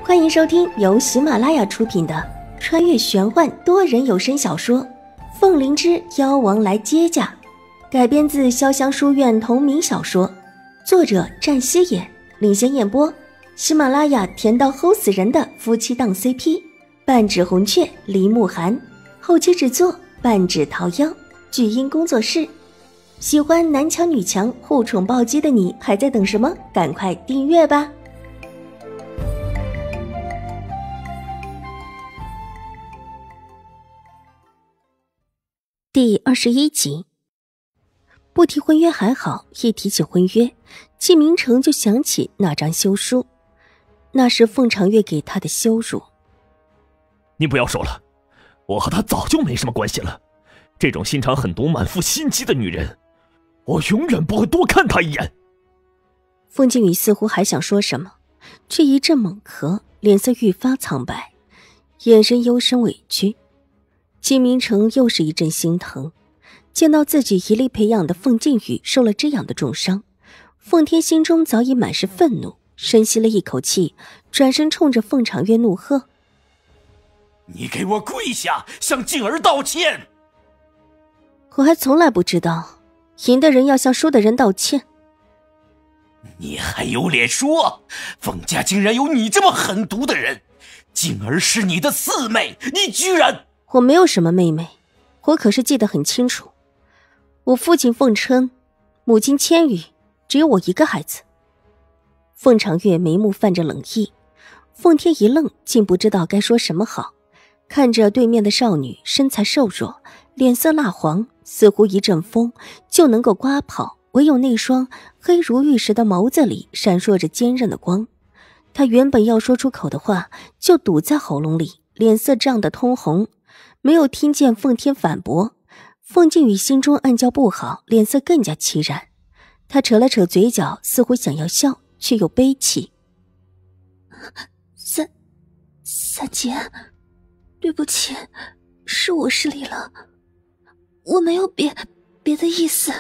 欢迎收听由喜马拉雅出品的穿越玄幻多人有声小说《凤灵之妖王来接驾》，改编自潇湘书院同名小说，作者占西野，领衔演播喜马拉雅甜到齁死人的夫妻档 CP， 半指红雀梨木寒，后期制作半指桃夭，巨音工作室。喜欢男强女强互宠暴击的你还在等什么？赶快订阅吧。第21集。不提婚约还好，一提起婚约，季明成就想起那张休书，那是凤长月给他的羞辱。 你不要说了，我和他早就没什么关系了。这种心肠狠毒、满腹心机的女人，我永远不会多看她一眼。 凤静宇似乎还想说什么，却一阵猛咳，脸色愈发苍白，眼神幽深委屈。季明成又是一阵心疼，见到自己一力培养的凤静宇受了这样的重伤，凤天心中早已满是愤怒，深吸了一口气，转身冲着凤长月怒喝： 你给我跪下，向静儿道歉！ 我还从来不知道赢的人要向输的人道歉。 你还有脸说？凤家竟然有你这么狠毒的人！静儿是你的四妹，你居然…… 我没有什么妹妹，我可是记得很清楚，我父亲凤琛，母亲千羽，只有我一个孩子。凤长月眉目泛着冷意，凤天一愣，竟不知道该说什么好，看着对面的少女，身材瘦弱，脸色蜡黄，似乎一阵风就能够刮跑，唯有那双黑如玉石的眸子里闪烁着坚韧的光。他原本要说出口的话就堵在喉咙里，脸色涨得通红，没有听见凤天反驳。凤静宇心中暗叫不好，脸色更加凄然。他扯了扯嘴角，似乎想要笑，却又悲泣。 三姐，对不起，是我失礼了，我没有别的意思。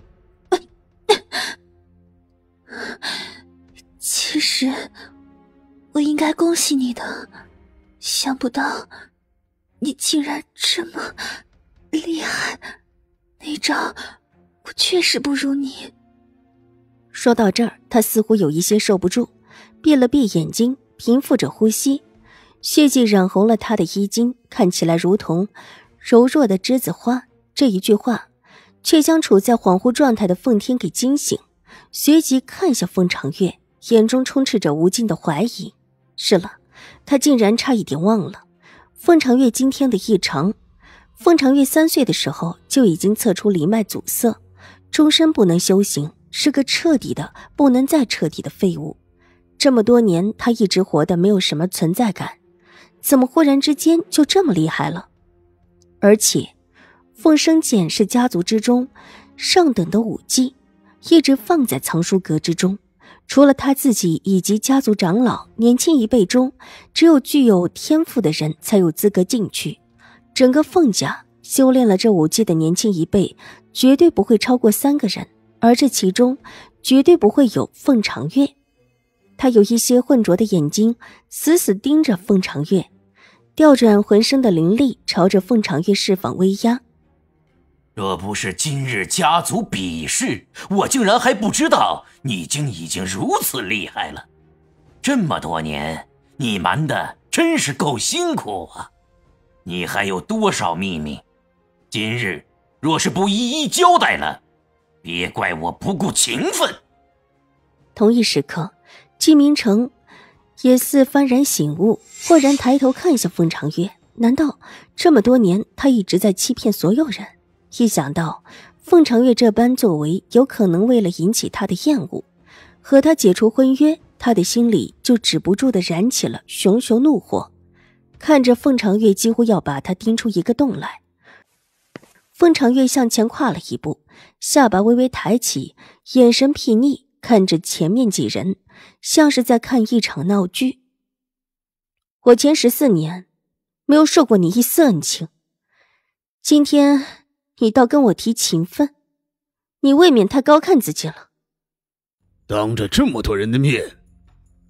其实我应该恭喜你的，想不到你竟然这么厉害，那招我确实不如你。 说到这儿，他似乎有一些受不住，闭了闭眼睛，平复着呼吸，血迹染红了他的衣襟，看起来如同柔弱的栀子花。这一句话却将处在恍惚状态的凤天给惊醒，随即看向凤长月，眼中充斥着无尽的怀疑。是了，他竟然差一点忘了凤长月今天的异常。凤长月3岁的时候就已经测出离脉阻塞，终身不能修行，是个彻底的不能再彻底的废物。这么多年他一直活得没有什么存在感，怎么忽然之间就这么厉害了？而且凤生剑是家族之中上等的武技，一直放在藏书阁之中，除了他自己以及家族长老，年轻一辈中只有具有天赋的人才有资格进去。整个凤家修炼了这武技的年轻一辈绝对不会超过3个人，而这其中绝对不会有凤长月。他有一些浑浊的眼睛死死盯着凤长月，调转浑身的灵力朝着凤长月释放威压。 若不是今日家族比试，我竟然还不知道你已经如此厉害了。这么多年你瞒的真是够辛苦啊！你还有多少秘密？今日若是不一一交代了，别怪我不顾情分。 同一时刻，季明成也似幡然醒悟，豁然抬头看向凤长月。难道这么多年他一直在欺骗所有人？一想到凤长月这般作为有可能为了引起他的厌恶，和他解除婚约，他的心里就止不住地燃起了熊熊怒火。看着凤长月几乎要把他盯出一个洞来，凤长月向前跨了一步，下巴微微抬起，眼神睥睨看着前面几人，像是在看一场闹剧。我前14年没有受过你一丝恩情，今天你倒跟我提情分，你未免太高看自己了。 当着这么多人的面，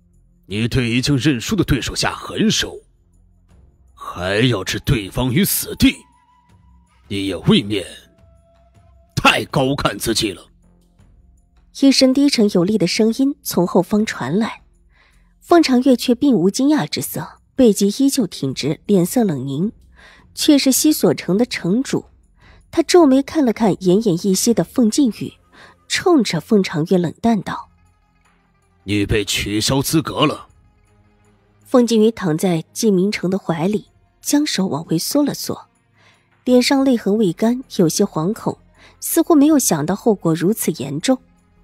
你对已经认输的对手下狠手，还要置对方于死地，你也未免太高看自己了。 一声低沉有力的声音从后方传来，凤长月却并无惊讶之色，背脊依旧挺直，脸色冷凝，却是西所城的城主。他皱眉看了看奄奄一息的凤静宇，冲着凤长月冷淡道： 你被取消资格了。 凤静宇躺在季明成的怀里，将手往回缩了缩，脸上泪痕未干，有些惶恐，似乎没有想到后果如此严重。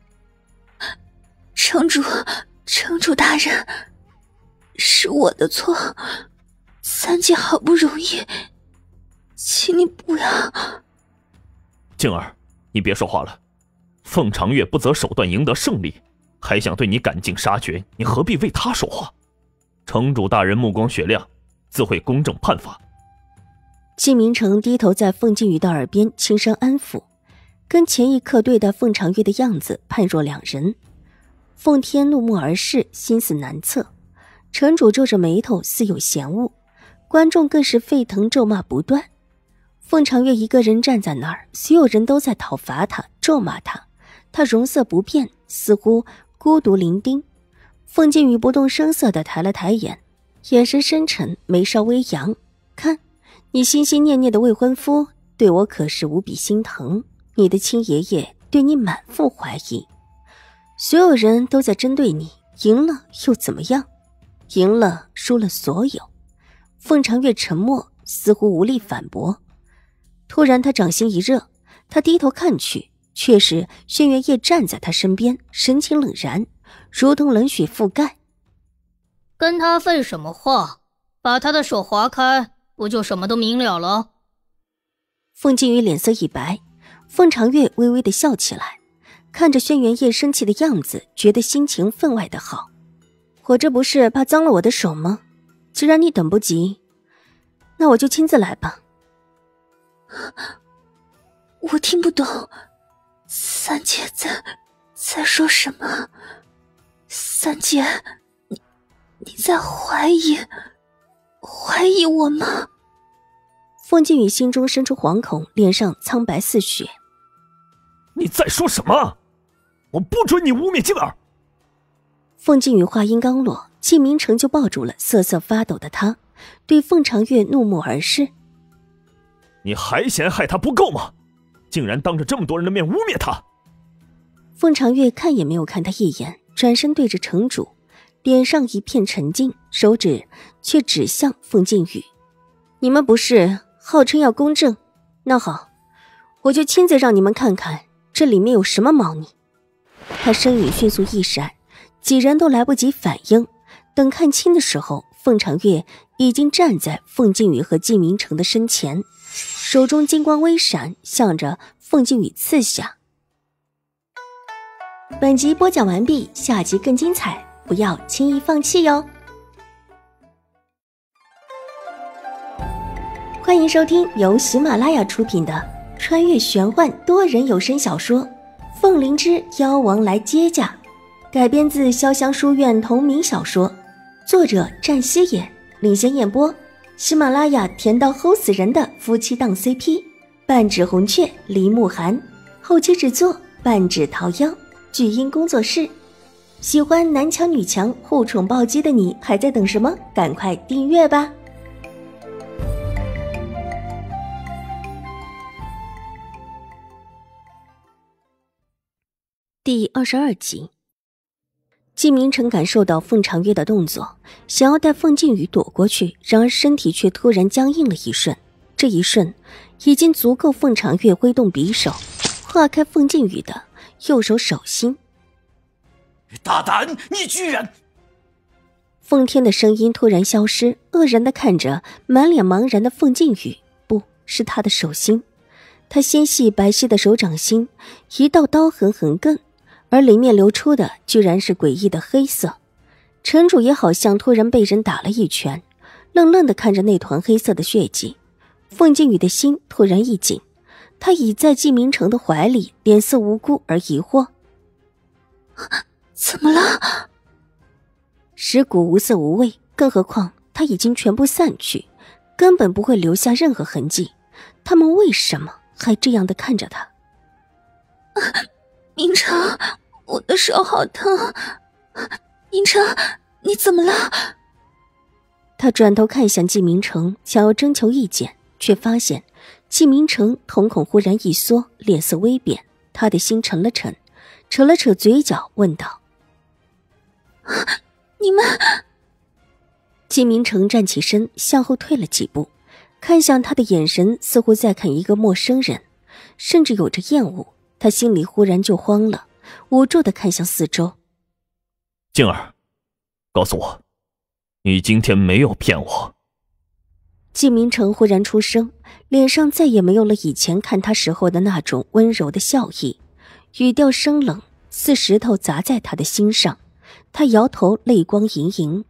城主大人，是我的错，三姐好不容易，请你不要。 静儿，你别说话了。凤长月不择手段赢得胜利，还想对你赶尽杀绝，你何必为他说话？城主大人目光雪亮，自会公正判罚。 季明成低头在凤静宇的耳边轻声安抚，跟前一刻对待凤长月的样子判若两人。凤天怒目而视，心思难测。城主皱着眉头，似有嫌恶，观众更是沸腾咒骂不断。凤长月一个人站在那儿，所有人都在讨伐他，咒骂他，他容色不变，似乎孤独伶仃。凤静宇不动声色地抬了抬眼，眼神深沉，眉梢微扬。看，你心心念念的未婚夫对我可是无比心疼，你的亲爷爷对你满腹怀疑。所有人都在针对你，赢了又怎么样？赢了输了所有。凤长月沉默，似乎无力反驳。突然他掌心一热，他低头看去，却是轩辕夜站在他身边，神情冷然，如同冷血覆盖。 跟他废什么话？把他的手划开，不就什么都明了了？ 凤静宇脸色一白，凤长月微微地笑起来，看着轩辕夜生气的样子，觉得心情分外的好。我这不是怕脏了我的手吗？既然你等不及，那我就亲自来吧。 我听不懂，三姐在说什么？三姐，你在怀疑我吗？ 凤静宇心中生出惶恐，脸上苍白似雪。 你在说什么？我不准你污蔑静儿！ 凤静宇话音刚落，季明成就抱住了瑟瑟发抖的他，对凤长月怒目而视。 你还嫌害他不够吗？竟然当着这么多人的面污蔑他！ 凤长月看也没有看他一眼，转身对着城主，脸上一片沉静，手指却指向凤静宇。你们不是号称要公正？那好，我就亲自让你们看看这里面有什么猫腻。他身影迅速一闪，几人都来不及反应，等看清的时候，凤长月已经站在凤静宇和季明成的身前，手中金光微闪，向着凤静宇刺下。本集播讲完毕，下集更精彩，不要轻易放弃哟。欢迎收听由喜马拉雅出品的穿越玄幻多人有声小说《凤灵之妖王来接驾》，改编自潇湘书院同名小说，作者占西野，领衔演播喜马拉雅甜到齁死人的夫妻档 CP 半指红雀梨木寒，后期制作半指桃夭，巨音工作室。喜欢男强女强互宠暴击的你还在等什么？赶快订阅吧。第22集，季明成感受到凤长月的动作，想要带凤静宇躲过去，然而身体却突然僵硬了一瞬。这一瞬，已经足够凤长月挥动匕首，划开凤静宇的右手手心。 大胆，你居然！ 凤天的声音突然消失，愕然地看着满脸茫然的凤静宇，不是他的手心，他纤细白皙的手掌心，一道刀痕横亘。而里面流出的居然是诡异的黑色。城主也好像突然被人打了一拳，愣愣地看着那团黑色的血迹。凤静宇的心突然一紧，他倚在季明成的怀里，脸色无辜而疑惑。 怎么了？ 尸骨无色无味，更何况它已经全部散去，根本不会留下任何痕迹。他们为什么还这样的看着他？ 明成，我的手好疼。明成，你怎么了？ 他转头看向季明成，想要征求意见，却发现季明成瞳孔忽然一缩，脸色微变，他的心沉了沉，扯了扯嘴角，问道： 你们…… 季明成站起身，向后退了几步，看向他的眼神似乎在看一个陌生人，甚至有着厌恶。他心里忽然就慌了，无助地看向四周。 静儿，告诉我，你今天没有骗我。 季明成忽然出声，脸上再也没有了以前看他时候的那种温柔的笑意，语调生冷，似石头砸在他的心上。他摇头，泪光盈盈。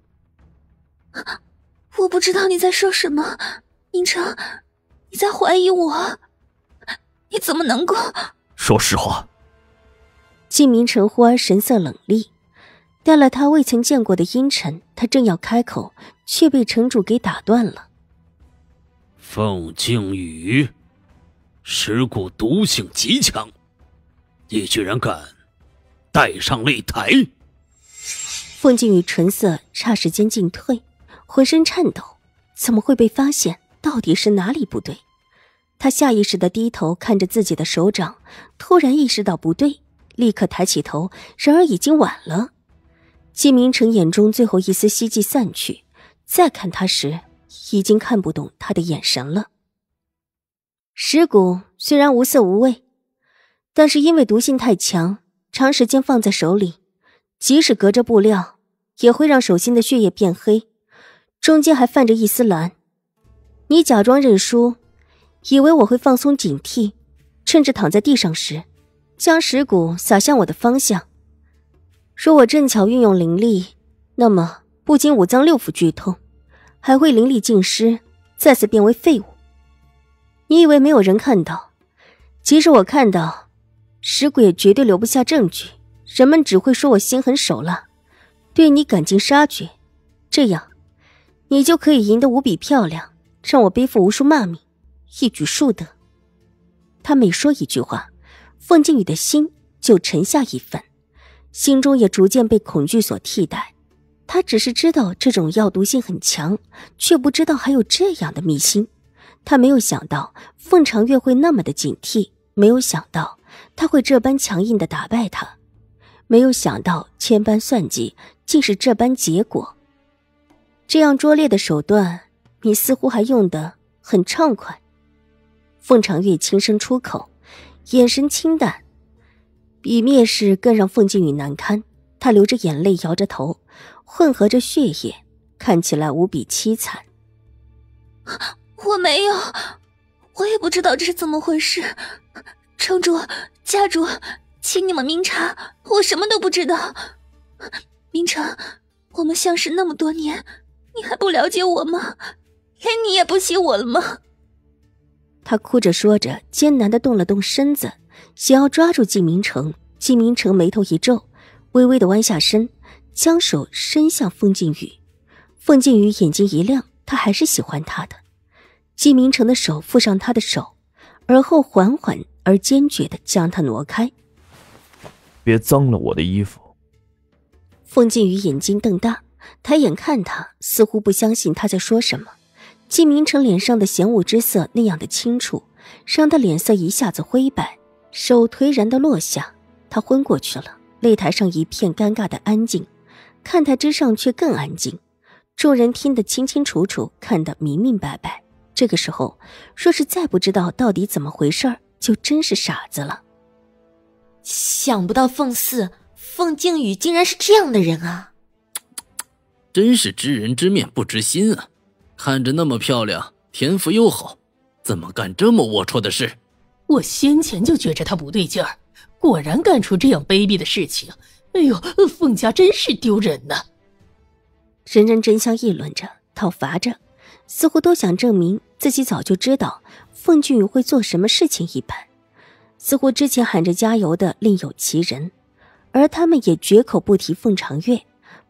我不知道你在说什么，明成，你在怀疑我？你怎么能够…… 说实话。 季明成忽而神色冷厉，带了他未曾见过的阴沉，他正要开口，却被城主给打断了。 凤静宇，尸骨毒性极强，你居然敢带上擂台！ 凤静宇唇色霎时间进退，浑身颤抖，怎么会被发现？到底是哪里不对？他下意识地低头看着自己的手掌，突然意识到不对，立刻抬起头，然而已经晚了。季明成眼中最后一丝希冀散去，再看他时，已经看不懂他的眼神了。尸骨虽然无色无味，但是因为毒性太强，长时间放在手里，即使隔着布料，也会让手心的血液变黑，中间还泛着一丝蓝。你假装认输，以为我会放松警惕，趁着躺在地上时，将尸骨撒向我的方向。若我正巧运用灵力，那么不仅五脏六腑剧痛，还会灵力尽失，再次变为废物。你以为没有人看到？即使我看到，尸骨也绝对留不下证据，人们只会说我心狠手辣，对你赶尽杀绝，这样你就可以赢得无比漂亮，让我背负无数骂名，一举数得。他每说一句话，凤静宇的心就沉下一分，心中也逐渐被恐惧所替代。他只是知道这种药毒性很强，却不知道还有这样的秘辛。他没有想到凤长月会那么的警惕，没有想到他会这般强硬的打败他，没有想到千般算计竟是这般结果。这样拙劣的手段，你似乎还用得很畅快。凤长月轻声出口，眼神清淡，比蔑视更让凤静宇难堪。他流着眼泪，摇着头，混合着血液，看起来无比凄惨。 我没有，我也不知道这是怎么回事。城主、家主，请你们明察，我什么都不知道。明成，我们相识那么多年，你还不了解我吗？连你也不惜我了吗？ 他哭着说着，艰难地动了动身子，想要抓住季明成。季明成眉头一皱，微微地弯下身，将手伸向凤静宇。凤静宇眼睛一亮，他还是喜欢他的。季明成的手附上他的手，而后缓缓而坚决地将他挪开。 别脏了我的衣服。 凤静宇眼睛瞪大，抬眼看他，似乎不相信他在说什么。季明成脸上的嫌恶之色那样的清楚，让他脸色一下子灰白，手颓然地落下，他昏过去了。擂台上一片尴尬的安静，看台之上却更安静，众人听得清清楚楚，看得明明白白。这个时候，若是再不知道到底怎么回事，就真是傻子了。 想不到凤静宇竟然是这样的人啊！ 真是知人知面不知心啊！看着那么漂亮，天赋又好，怎么干这么龌龊的事？ 我先前就觉着他不对劲儿，果然干出这样卑鄙的事情。哎呦，凤家真是丢人呐！ 人人争相议论着，讨伐着，似乎都想证明自己早就知道凤俊宇会做什么事情一般。似乎之前喊着加油的另有其人，而他们也绝口不提凤长月，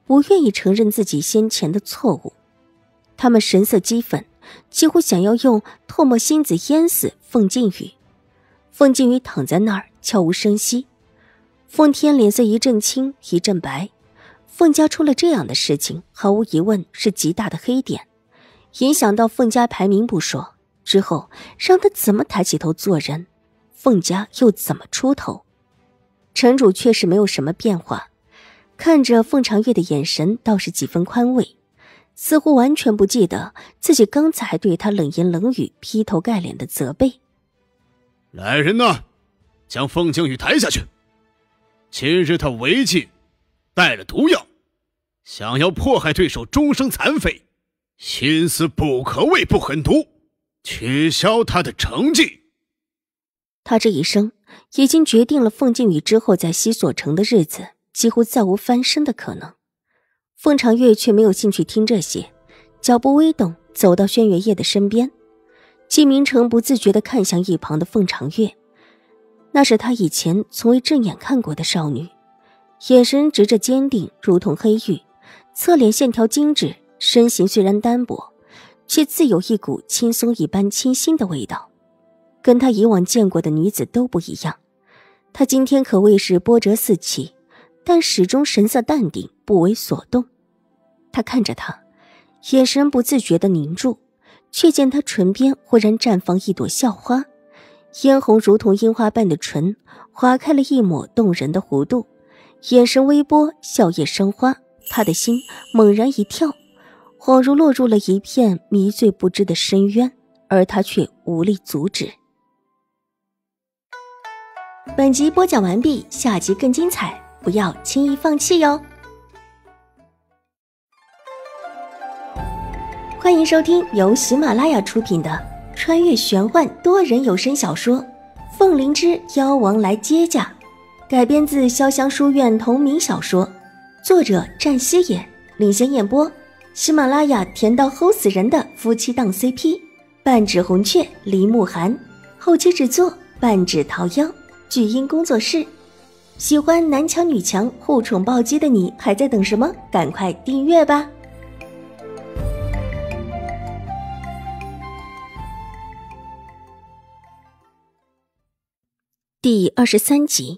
不愿意承认自己先前的错误。他们神色激愤，几乎想要用唾沫星子淹死凤静宇。凤静宇躺在那儿悄无声息，凤天脸色一阵青一阵白。凤家出了这样的事情，毫无疑问是极大的黑点，影响到凤家排名不说，之后让他怎么抬起头做人，凤家又怎么出头。城主确实没有什么变化，看着凤长月的眼神倒是几分宽慰，似乎完全不记得自己刚才对他冷言冷语、劈头盖脸的责备。 来人呐，将凤静宇抬下去。今日他违纪，带了毒药，想要迫害对手终生残废，心思不可谓不狠毒，取消他的成绩。 他这一生已经决定了凤静宇之后在西索城的日子几乎再无翻身的可能。凤长月却没有兴趣听这些，脚步微动，走到轩辕叶的身边。季明成不自觉地看向一旁的凤长月，那是他以前从未正眼看过的少女，眼神直着坚定，如同黑玉，侧脸线条精致，身形虽然单薄，却自有一股轻松一般清新的味道，跟他以往见过的女子都不一样。他今天可谓是波折四起，但始终神色淡定，不为所动。他看着他，眼神不自觉地凝住，却见他唇边忽然绽放一朵笑花，嫣红如同樱花般的唇划开了一抹动人的弧度，眼神微波，笑靥生花。他的心猛然一跳，恍如落入了一片迷醉不知的深渊，而他却无力阻止。 本集播讲完毕，下集更精彩，不要轻易放弃哟。欢迎收听由喜马拉雅出品的穿越玄幻多人有声小说《凤灵之妖王来接驾》，改编自潇湘书院同名小说，作者战西野，领衔演播喜马拉雅甜到齁死人的夫妻档 CP 半指红雀梨木寒，后期制作半指桃夭，巨音工作室。喜欢男强女强互宠暴击的你还在等什么？赶快订阅吧。 第23集。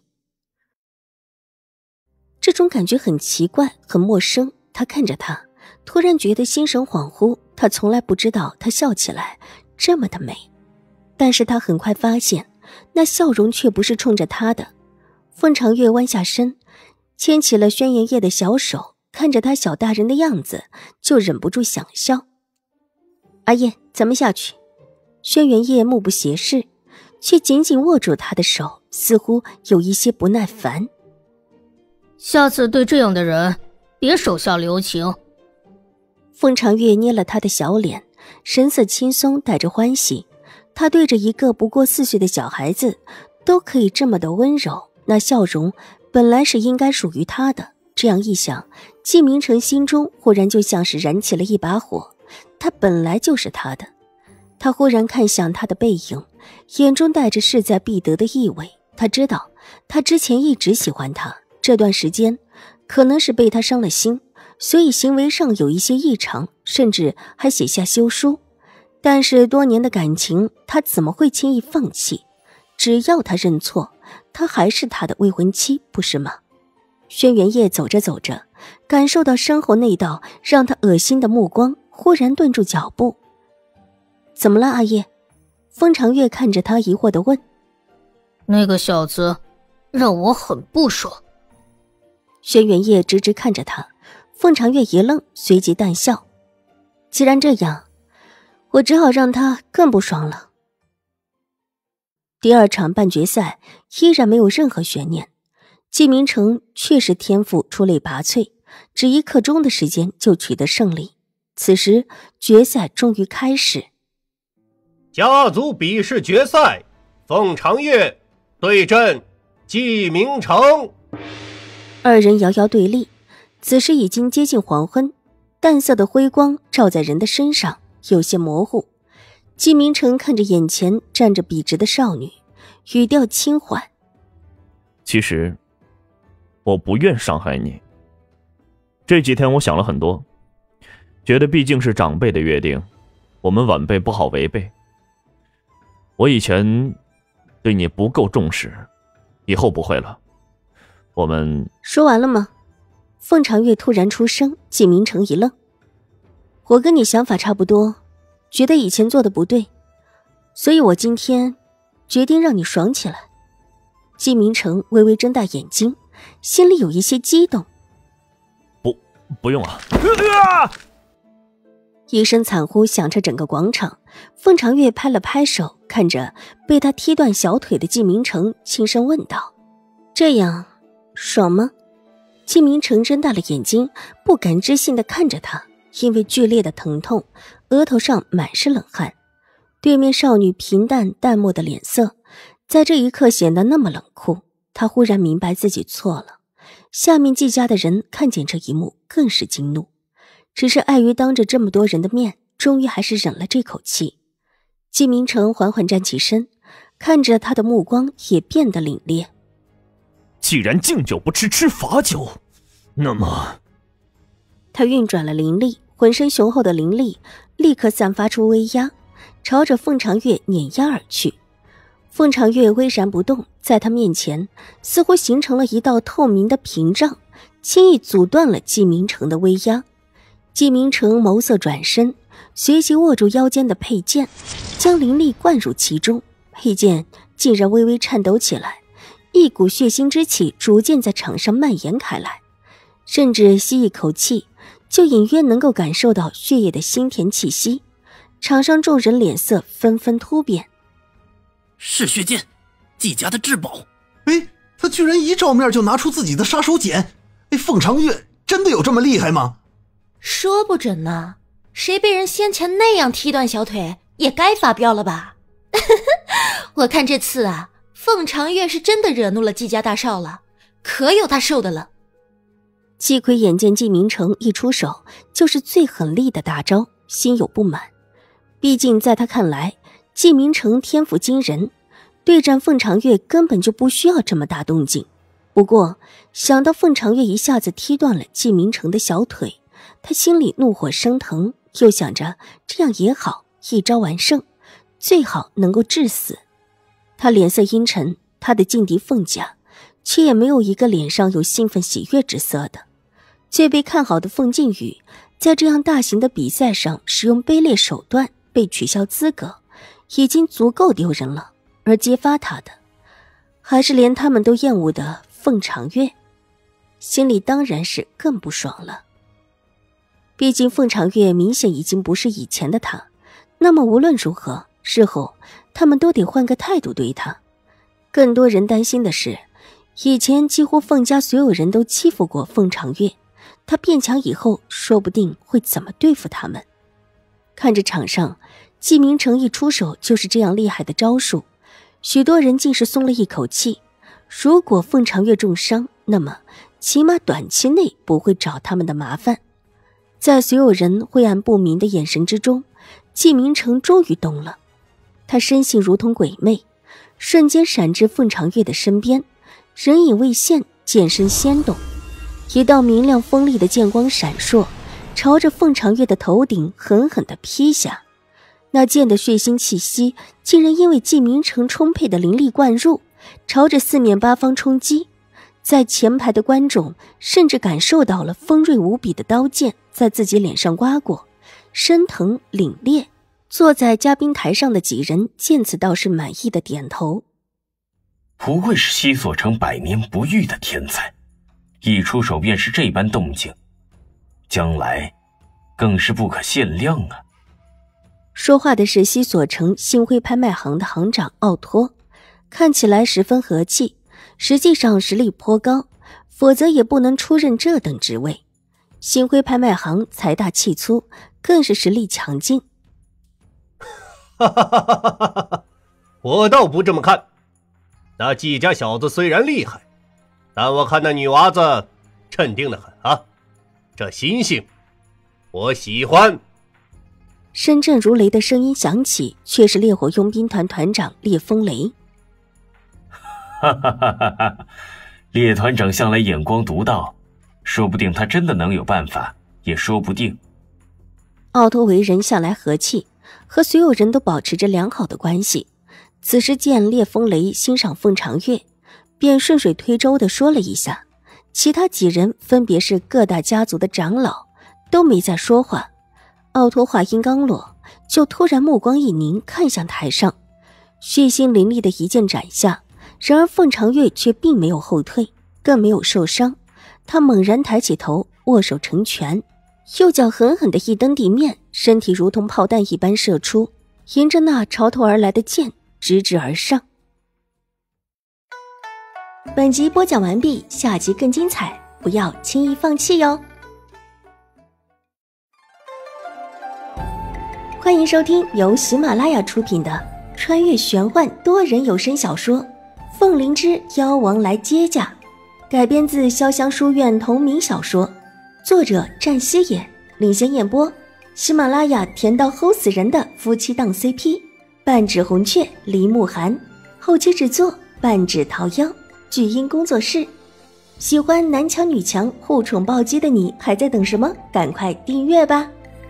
这种感觉很奇怪，很陌生。他看着他，突然觉得心神恍惚。他从来不知道他笑起来这么的美，但是他很快发现，那笑容却不是冲着他的。凤长月弯下身，牵起了轩辕叶的小手，看着他小大人的样子，就忍不住想笑。阿叶，咱们下去。轩辕叶目不斜视，却紧紧握住他的手，似乎有一些不耐烦。 下次对这样的人别手下留情。 凤长月捏了他的小脸，神色轻松带着欢喜。他对着一个不过4岁的小孩子都可以这么的温柔，那笑容本来是应该属于他的。这样一想，季明成心中忽然就像是燃起了一把火，他本来就是他的。他忽然看向他的背影，眼中带着势在必得的意味。他知道他之前一直喜欢他，这段时间可能是被他伤了心，所以行为上有一些异常，甚至还写下休书。但是多年的感情，他怎么会轻易放弃？只要他认错，他还是他的未婚妻，不是吗？轩辕叶走着走着，感受到身后那道让他恶心的目光，忽然顿住脚步。怎么了，阿叶？凤长月看着他疑惑地问。 那个小子让我很不爽。 轩辕叶直直看着他，凤长月一愣，随即淡笑。既然这样，我只好让他更不爽了。第2场半决赛依然没有任何悬念，季明成确实天赋出类拔萃，只1刻钟的时间就取得胜利。此时决赛终于开始。 家族比试决赛，凤长月对阵季明成。 2人遥遥对立，此时已经接近黄昏，淡色的辉光照在人的身上，有些模糊。季明成看着眼前站着笔直的少女，语调轻缓。 其实我不愿伤害你。 这几天我想了很多，觉得毕竟是长辈的约定，我们晚辈不好违背。我以前对你不够重视，以后不会了。我们说完了吗？凤长月突然出声，纪明成一愣。我跟你想法差不多，觉得以前做的不对，所以我今天决定让你爽起来。纪明成微微睁大眼睛，心里有一些激动。 不用啊！ 一声惨呼响彻整个广场，凤长月拍了拍手，看着被他踢断小腿的纪明成，轻声问道：这样爽吗？纪明成睁大了眼睛，不敢置信地看着他，因为剧烈的疼痛，额头上满是冷汗。对面少女平淡淡漠的脸色，在这一刻显得那么冷酷。他忽然明白自己错了。下面纪家的人看见这一幕，更是惊怒，只是碍于当着这么多人的面，终于还是忍了这口气。纪明成缓缓站起身，看着他的目光也变得凛冽。 既然敬酒不吃吃罚酒，那么…… 他运转了灵力，浑身雄厚的灵力立刻散发出威压，朝着凤长月碾压而去。凤长月巍然不动，在他面前似乎形成了一道透明的屏障，轻易阻断了纪明成的威压。纪明成眸色转身，随即握住腰间的佩剑，将灵力灌入其中，佩剑竟然微微颤抖起来，一股血腥之气逐渐在场上蔓延开来，甚至吸一口气就隐约能够感受到血液的腥甜气息。场上众人脸色纷纷突变。 是血剑，纪家的至宝。 哎，他居然一照面就拿出自己的杀手锏。哎，凤长月真的有这么厉害吗？ 说不准呢，谁被人先前那样踢断小腿，也该发飙了吧？我看这次啊，凤长月是真的惹怒了纪家大少了，可有他受的了。 纪魁眼见纪明成一出手就是最狠厉的大招，心有不满。毕竟在他看来，纪明成天赋惊人，对战凤长月根本就不需要这么大动静。不过想到凤长月一下子踢断了纪明成的小腿，他心里怒火升腾，又想着这样也好，一招完胜，最好能够致死。他脸色阴沉，他的劲敌凤家却也没有一个脸上有兴奋喜悦之色的。最被看好的凤靖宇在这样大型的比赛上使用卑劣手段被取消资格，已经足够丢人了，而揭发他的还是连他们都厌恶的凤长月，心里当然是更不爽了。毕竟凤长月明显已经不是以前的他，那么无论如何，事后他们都得换个态度对他。更多人担心的是，以前几乎凤家所有人都欺负过凤长月，他变强以后说不定会怎么对付他们。看着场上纪明成一出手就是这样厉害的招数，许多人竟是松了一口气。如果凤长月重伤，那么起码短期内不会找他们的麻烦。在所有人晦暗不明的眼神之中，纪明成终于动了。他身形如同鬼魅，瞬间闪至凤长月的身边，人影未现，剑身掀动，一道明亮锋利的剑光闪烁，朝着凤长月的头顶狠狠地劈下。那剑的血腥气息竟然因为纪明成充沛的灵力灌入，朝着四面八方冲击。在前排的观众甚至感受到了锋锐无比的刀剑在自己脸上刮过，身疼凛冽。坐在嘉宾台上的几人见此倒是满意的点头。 不愧是西索城百年不遇的天才，一出手便是这般动静，将来更是不可限量啊。 说话的是西索城星辉拍卖行的行长奥托，看起来十分和气，实际上实力颇高，否则也不能出任这等职位。星辉拍卖行财大气粗，更是实力强劲。 哈哈哈哈哈哈！我倒不这么看，那季家小子虽然厉害，但我看那女娃子镇定得很啊，这心性我喜欢。 深震如雷的声音响起，却是烈火佣兵团团长烈风雷。 哈哈哈哈哈！烈团长向来眼光独到， 说不定他真的能有办法，也说不定。 奥托为人向来和气，和所有人都保持着良好的关系。此时见烈风雷欣赏凤长月，便顺水推舟地说了一下。其他几人分别是各大家族的长老，都没再说话。奥托话音刚落，就突然目光一凝，看向台上，血腥凌厉的一剑斩下。然而凤长月却并没有后退，更没有受伤。他猛然抬起头，握手成拳，右脚狠狠地一蹬地面，身体如同炮弹一般射出，迎着那朝头而来的剑直直而上。 本集播讲完毕，下集更精彩，不要轻易放弃哟。欢迎收听由喜马拉雅出品的穿越玄幻多人有声小说《凤灵之妖王来接驾》，改编自潇湘书院同名小说，作者战西野，领衔演播喜马拉雅甜到齁死人的夫妻档 CP 半指红雀梨木寒，后期制作半指桃夭，巨音工作室。喜欢男强女强互宠暴击的你还在等什么？赶快订阅吧。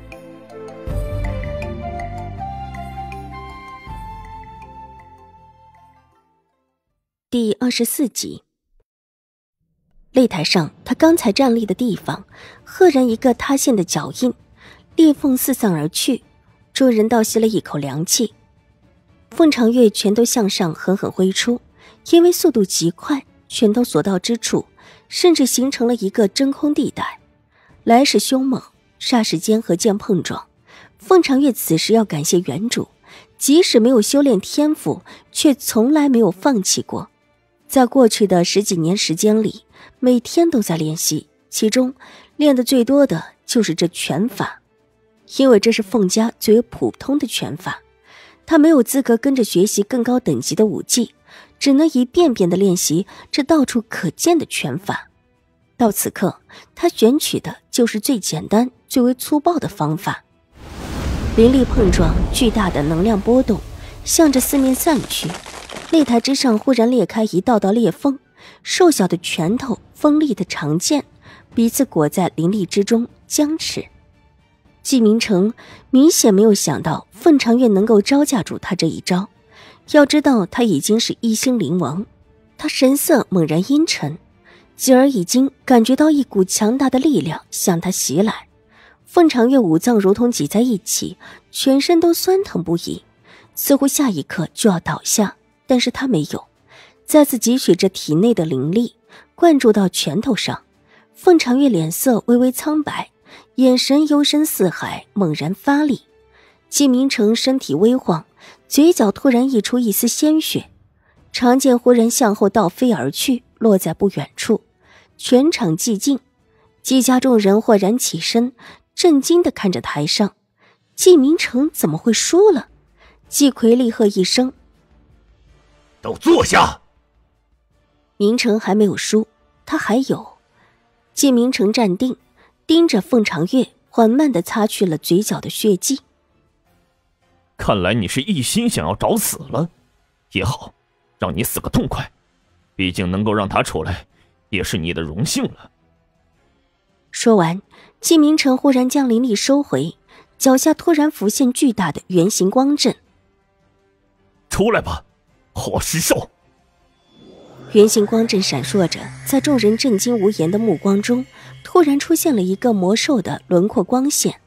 第24集。擂台上，他刚才站立的地方赫然一个塌陷的脚印，裂缝四散而去，众人倒吸了一口凉气。凤长月拳头向上狠狠挥出，因为速度极快，拳头所到之处甚至形成了一个真空地带，来势凶猛，霎时间和剑碰撞。凤长月此时要感谢原主，即使没有修炼天赋，却从来没有放弃过。在过去的10几年时间里，每天都在练习，其中练得最多的就是这拳法，因为这是凤家最为普通的拳法，他没有资格跟着学习更高等级的武技，只能一遍遍地练习这到处可见的拳法。到此刻，他选取的就是最简单、最为粗暴的方法。凌厉碰撞，巨大的能量波动向着四面散去，擂台之上忽然裂开一道道裂缝，瘦小的拳头、锋利的长剑彼此裹在凌厉之中，僵持。季明成明显没有想到凤长月能够招架住他这一招，要知道他已经是一星灵王。他神色猛然阴沉，继而已经感觉到一股强大的力量向他袭来。凤长月五脏如同挤在一起，全身都酸疼不已，似乎下一刻就要倒下，但是他没有，再次汲取着体内的灵力，灌注到拳头上。凤长月脸色微微苍白，眼神幽深似海，猛然发力。季明成身体微晃，嘴角突然溢出一丝鲜血，长剑忽然向后倒飞而去，落在不远处。全场寂静，季家众人豁然起身，震惊地看着台上，季明成怎么会输了？季奎厉喝一声：“ 都坐下！” 明成还没有输，他还有。季明成站定，盯着凤长月，缓慢地擦去了嘴角的血迹。 看来你是一心想要找死了，也好，让你死个痛快。毕竟能够让他出来，也是你的荣幸了。 说完，季明成忽然将灵力收回，脚下突然浮现巨大的圆形光阵。 出来吧，火石兽！ 圆形光阵闪烁着，在众人震惊无言的目光中，突然出现了一个魔兽的轮廓光线。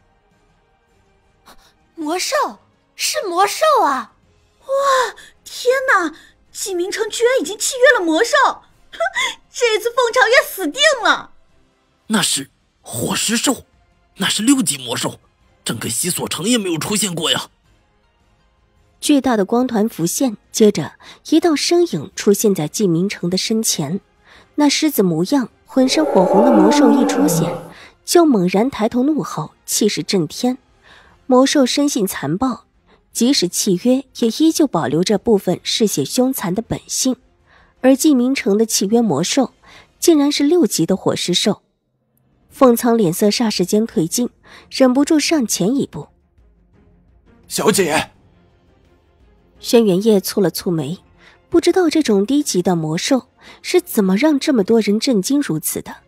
魔兽？是魔兽啊！哇，天哪！季明成居然已经契约了魔兽，这次凤长月死定了。 那是火石兽，那是6级魔兽，整个西索城也没有出现过呀。 巨大的光团浮现，接着一道身影出现在季明成的身前。那狮子模样、浑身火红的魔兽一出现，就猛然抬头怒吼，气势震天。魔兽生性残暴，即使契约，也依旧保留着部分嗜血凶残的本性。而季明成的契约魔兽，竟然是6级的火狮兽。凤苍脸色霎时间褪尽，忍不住上前一步：“ 小姐。” 轩辕叶蹙了蹙眉，不知道这种低级的魔兽是怎么让这么多人震惊如此的。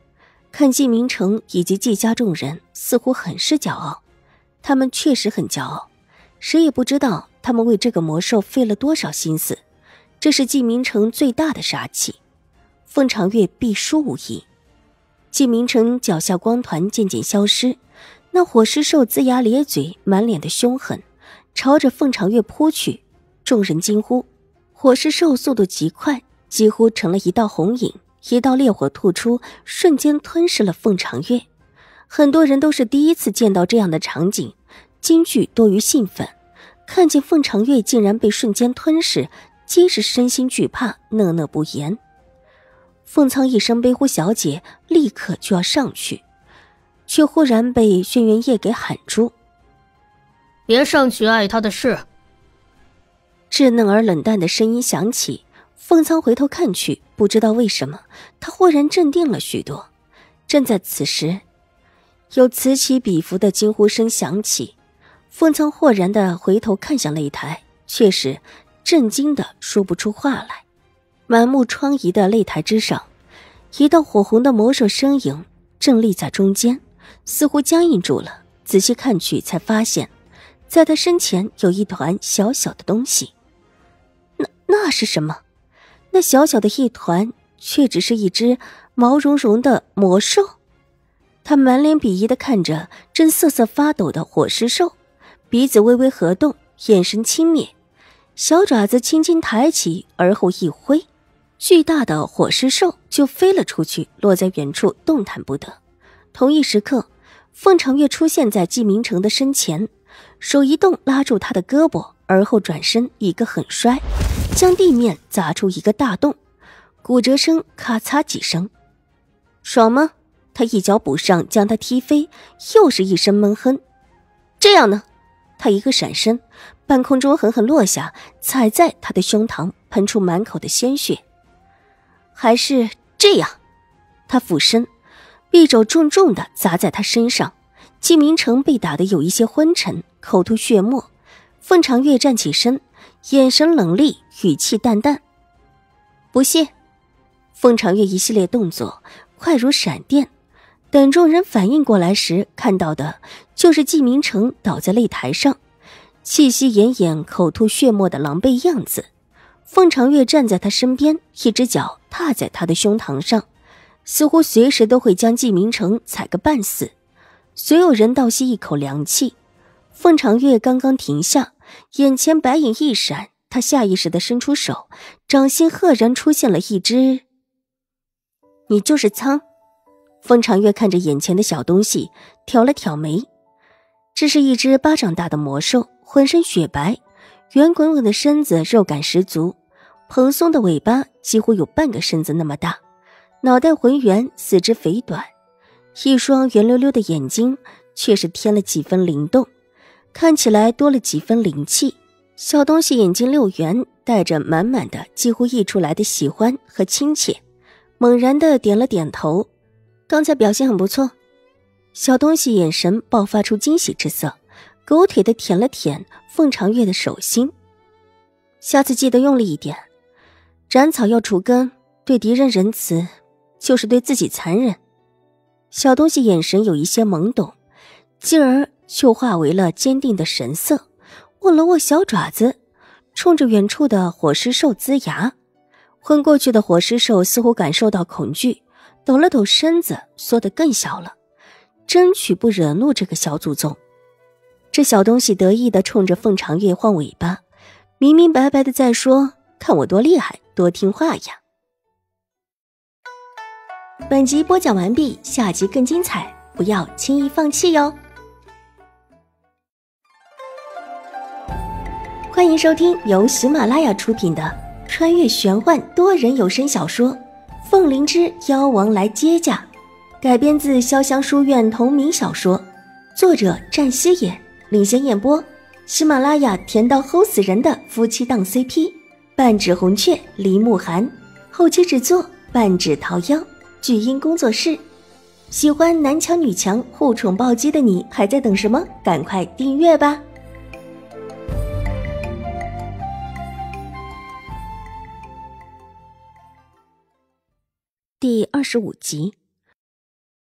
看季明成以及季家众人似乎很是骄傲，他们确实很骄傲，谁也不知道他们为这个魔兽费了多少心思，这是季明成最大的杀器。凤长月必输无疑。季明成脚下光团渐渐消失，那火狮兽龇牙咧嘴，满脸的凶狠，朝着凤长月扑去。众人惊呼，火狮兽速度极快，几乎成了一道红影，一道烈火吐出，瞬间吞噬了凤长月。很多人都是第一次见到这样的场景，惊惧多于兴奋，看见凤长月竟然被瞬间吞噬，皆是身心惧怕，讷讷不言。凤苍一声悲呼小姐，立刻就要上去，却忽然被轩辕夜给喊住： 别上去碍他的事。 稚嫩而冷淡的声音响起，凤苍回头看去，不知道为什么他忽然镇定了许多。正在此时，有此起彼伏的惊呼声响起，凤苍豁然地回头看向擂台，却是震惊地说不出话来。满目疮痍的擂台之上，一道火红的魔兽身影正立在中间，似乎僵硬住了。仔细看去，才发现在他身前有一团小小的东西。那是什么？那小小的一团却只是一只毛茸茸的魔兽。他满脸鄙夷地看着正瑟瑟发抖的火狮兽，鼻子微微合动，眼神轻蔑，小爪子轻轻抬起，而后一挥，巨大的火狮兽就飞了出去，落在远处动弹不得。同一时刻，凤长月出现在季明成的身前，手一动拉住他的胳膊，而后转身一个狠摔，将地面砸出一个大洞，骨折声咔嚓几声。爽吗？他一脚补上，将他踢飞，又是一声闷哼。这样呢？他一个闪身，半空中狠狠落下，踩在他的胸膛，喷出满口的鲜血。还是这样？他俯身，匕首重重地砸在他身上。季明成被打得有一些昏沉，口吐血沫。凤长月站起身，眼神冷厉，语气淡淡：不谢。凤长月一系列动作快如闪电，等众人反应过来时，看到的就是季明成倒在擂台上，气息奄奄，口吐血沫的狼狈样子。凤长月站在他身边，一只脚踏在他的胸膛上，似乎随时都会将季明成踩个半死。所有人倒吸一口凉气。凤长月刚刚停下，眼前白影一闪，他下意识地伸出手，掌心赫然出现了一只。你就是苍？凤长月看着眼前的小东西，挑了挑眉。这是一只巴掌大的魔兽，浑身雪白，圆滚滚的身子肉感十足，蓬松的尾巴几乎有半个身子那么大，脑袋浑圆，四肢肥短，一双圆溜溜的眼睛却是添了几分灵动，看起来多了几分灵气。小东西眼睛六圆，带着满满的几乎溢出来的喜欢和亲切，猛然的点了点头。刚才表现很不错。小东西眼神爆发出惊喜之色，狗腿的舔了舔凤长月的手心。下次记得用力一点，斩草要除根，对敌人仁慈就是对自己残忍。小东西眼神有一些懵懂，继而就化为了坚定的神色，握了握小爪子，冲着远处的火狮兽龇牙。昏过去的火狮兽似乎感受到恐惧，抖了抖身子，缩得更小了，争取不惹怒这个小祖宗。这小东西得意地冲着凤长月晃尾巴，明明白白的在说，看我多厉害，多听话呀。本集播讲完毕，下集更精彩，不要轻易放弃哟。欢迎收听由喜马拉雅出品的穿越玄幻多人有声小说《凤灵之妖王来接驾》，改编自潇湘书院同名小说，作者战西野，领衔演播喜马拉雅甜到齁死人的夫妻档 CP 半指红雀梨木寒，后期制作半指桃夭，巨音工作室。喜欢男强女强互宠暴击的你还在等什么？赶快订阅吧。第25集。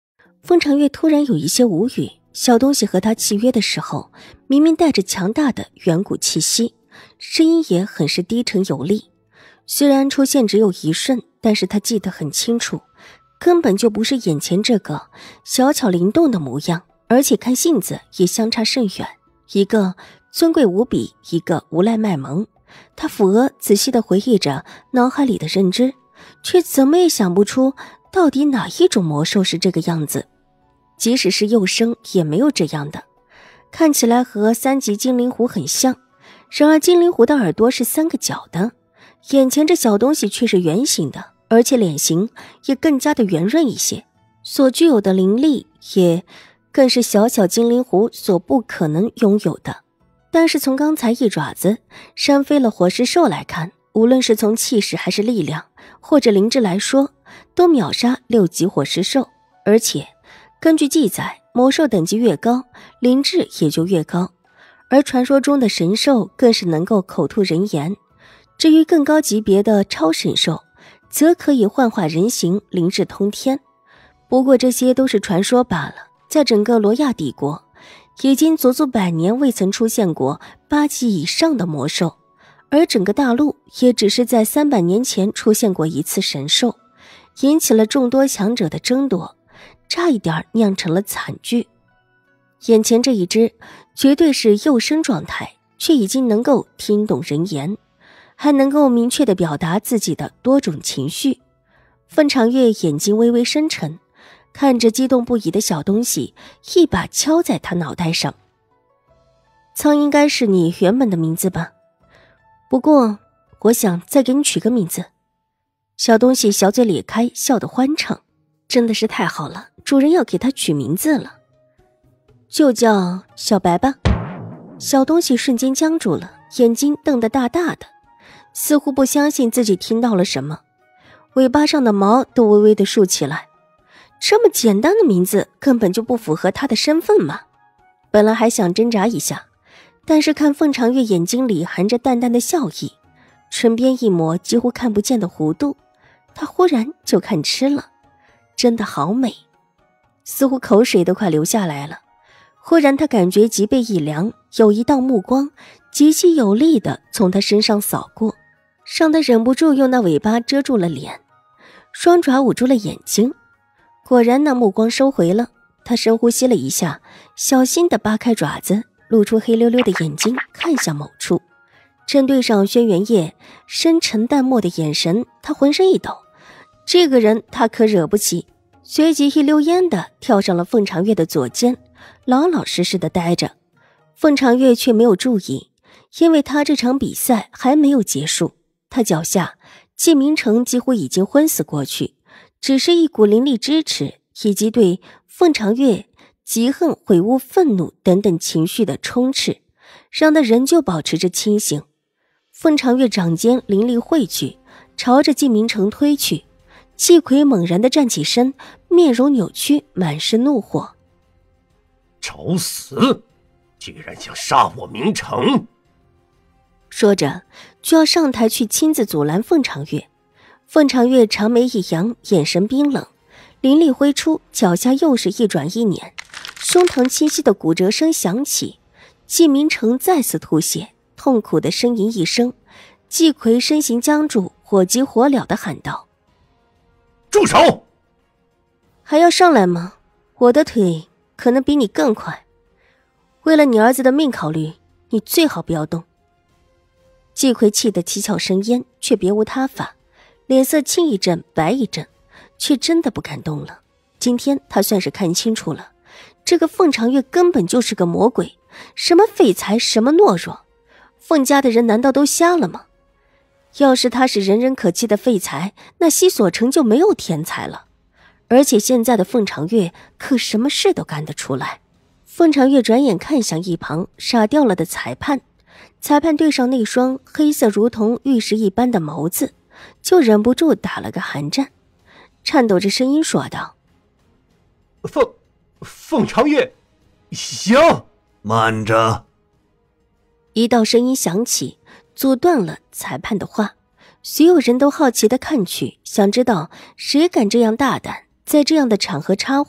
凤长月突然有一些无语，小东西和他契约的时候，明明带着强大的远古气息，声音也很是低沉有力。虽然出现只有一瞬，但是他记得很清楚，根本就不是眼前这个小巧灵动的模样，而且看性子也相差甚远，一个尊贵无比，一个无赖卖萌。他抚额仔细地回忆着脑海里的认知，却怎么也想不出到底哪一种魔兽是这个样子。即使是幼生也没有这样的，看起来和3级精灵狐很像，然而精灵狐的耳朵是3个角的，眼前这小东西却是圆形的，而且脸型也更加的圆润一些，所具有的灵力也更是小小精灵狐所不可能拥有的。但是从刚才一爪子扇飞了火石兽来看，无论是从气势还是力量或者灵智来说，都秒杀6级火石兽。而且根据记载，魔兽等级越高，灵智也就越高，而传说中的神兽更是能够口吐人言。至于更高级别的超神兽，则可以幻化人形，灵智通天。不过这些都是传说罢了，在整个罗亚帝国，已经足足100年未曾出现过8级以上的魔兽，而整个大陆也只是在300年前出现过一次神兽，引起了众多强者的争夺，差一点酿成了惨剧。眼前这一只绝对是幼生状态，却已经能够听懂人言，还能够明确地表达自己的多种情绪。凤长月眼睛微微深沉，看着激动不已的小东西，一把敲在他脑袋上。苍应该是你原本的名字吧？不过我想再给你取个名字。小东西小嘴咧开，笑得欢畅。真的是太好了，主人要给他取名字了，就叫小白吧。小东西瞬间僵住了，眼睛瞪得大大的，似乎不相信自己听到了什么，尾巴上的毛都微微的竖起来。这么简单的名字根本就不符合他的身份嘛。本来还想挣扎一下，但是看凤长月眼睛里含着淡淡的笑意，唇边一抹几乎看不见的弧度，他忽然就看痴了，真的好美，似乎口水都快流下来了。忽然他感觉脊背一凉，有一道目光极其有力地从他身上扫过，让他忍不住用那尾巴遮住了脸，双爪捂住了眼睛。果然那目光收回了，他深呼吸了一下，小心地扒开爪子，露出黑溜溜的眼睛看向某处。正对上轩辕叶深沉淡漠的眼神，他浑身一抖，这个人他可惹不起，随即一溜烟地跳上了凤长月的左肩，老老实实地待着。凤长月却没有注意，因为他这场比赛还没有结束，他脚下季明成几乎已经昏死过去，只是一股灵力支持，以及对凤长月嫉恨、悔悟、愤怒等等情绪的充斥，让他仍旧保持着清醒。凤长月掌间灵力汇聚，朝着季明成推去。季魁猛然地站起身，面容扭曲，满是怒火。 找死！居然想杀我明成！ 说着就要上台去亲自阻拦凤长月。凤长月长眉一扬，眼神冰冷，灵力挥出，脚下又是一转一捻，胸膛清晰的骨折声响起，季明成再次吐血，痛苦的呻吟一声。季魁身形僵住，火急火燎地喊道： 住手！ 还要上来吗？我的腿可能比你更快，为了你儿子的命考虑，你最好不要动。季魁气得七窍生烟，却别无他法，脸色青一阵白一阵，却真的不敢动了。今天他算是看清楚了，这个凤长月根本就是个魔鬼，什么废材，什么懦弱，凤家的人难道都瞎了吗？要是他是人人可欺的废材，那西索城就没有天才了。而且现在的凤长月可什么事都干得出来。凤长月转眼看向一旁傻掉了的裁判，裁判对上那双黑色如同玉石一般的眸子，就忍不住打了个寒战，颤抖着声音说道： 凤长月，行。 慢着！ 一道声音响起，阻断了裁判的话。所有人都好奇地看去，想知道谁敢这样大胆，在这样的场合插话，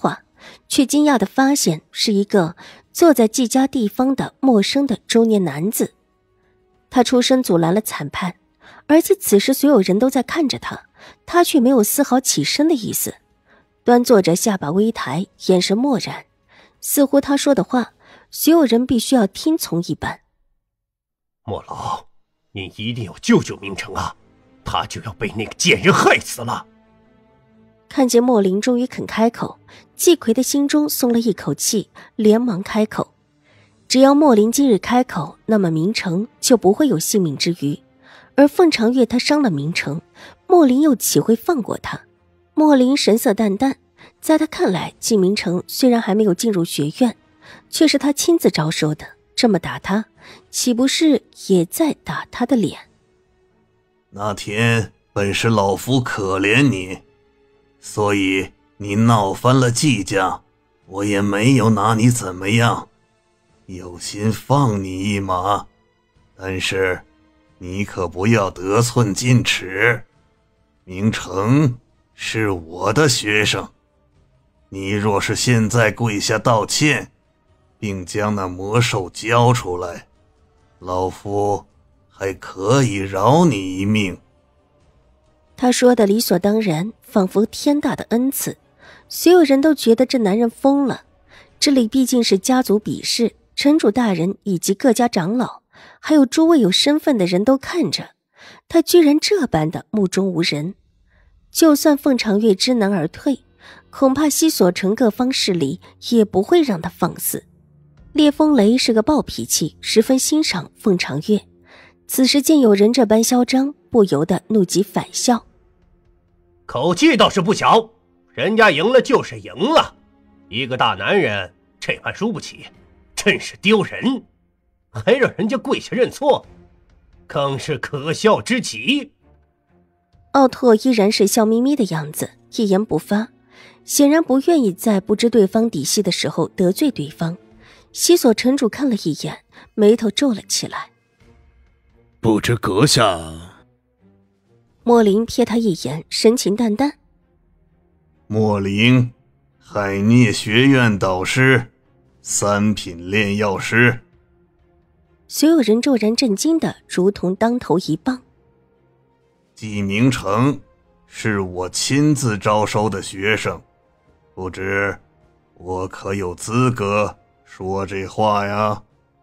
却惊讶地发现是一个坐在季家地方的陌生的中年男子。他出声阻拦了惨判，而且此时所有人都在看着他，他却没有丝毫起身的意思，端坐着，下巴微抬，眼神漠然，似乎他说的话所有人必须要听从一般。 莫老，你一定要救救明成啊，他就要被那个贱人害死了。 看见莫林终于肯开口，季奎的心中松了一口气，连忙开口。只要莫林今日开口，那么明成就不会有性命之虞，而凤长月他伤了明成，莫林又岂会放过他？莫林神色淡淡，在他看来，季明成虽然还没有进入学院，却是他亲自招收的，这么打他，岂不是也在打他的脸？ 那天本是老夫可怜你，所以你闹翻了季家，我也没有拿你怎么样，有心放你一马，但是你可不要得寸进尺。明成是我的学生，你若是现在跪下道歉，并将那魔兽交出来，老夫还可以饶你一命。 他说的理所当然，仿佛天大的恩赐，所有人都觉得这男人疯了。这里毕竟是家族比试，城主大人以及各家长老，还有诸位有身份的人都看着，他居然这般的目中无人。就算凤长月知难而退，恐怕西索城各方势力也不会让他放肆。烈风雷是个暴脾气，十分欣赏凤长月，此时见有人这般嚣张，不由得怒极反笑。 口气倒是不小，人家赢了就是赢了，一个大男人这般输不起，真是丢人，还让人家跪下认错，更是可笑之极。 奥拓依然是笑眯眯的样子，一言不发，显然不愿意在不知对方底细的时候得罪对方。西索城主看了一眼，眉头皱了起来。 不知阁下…… 莫林瞥他一眼，神情淡淡。 莫林，海涅学院导师，三品炼药师。 所有人骤然震惊的如同当头一棒。 季明成是我亲自招收的学生，不知我可有资格说这话呀？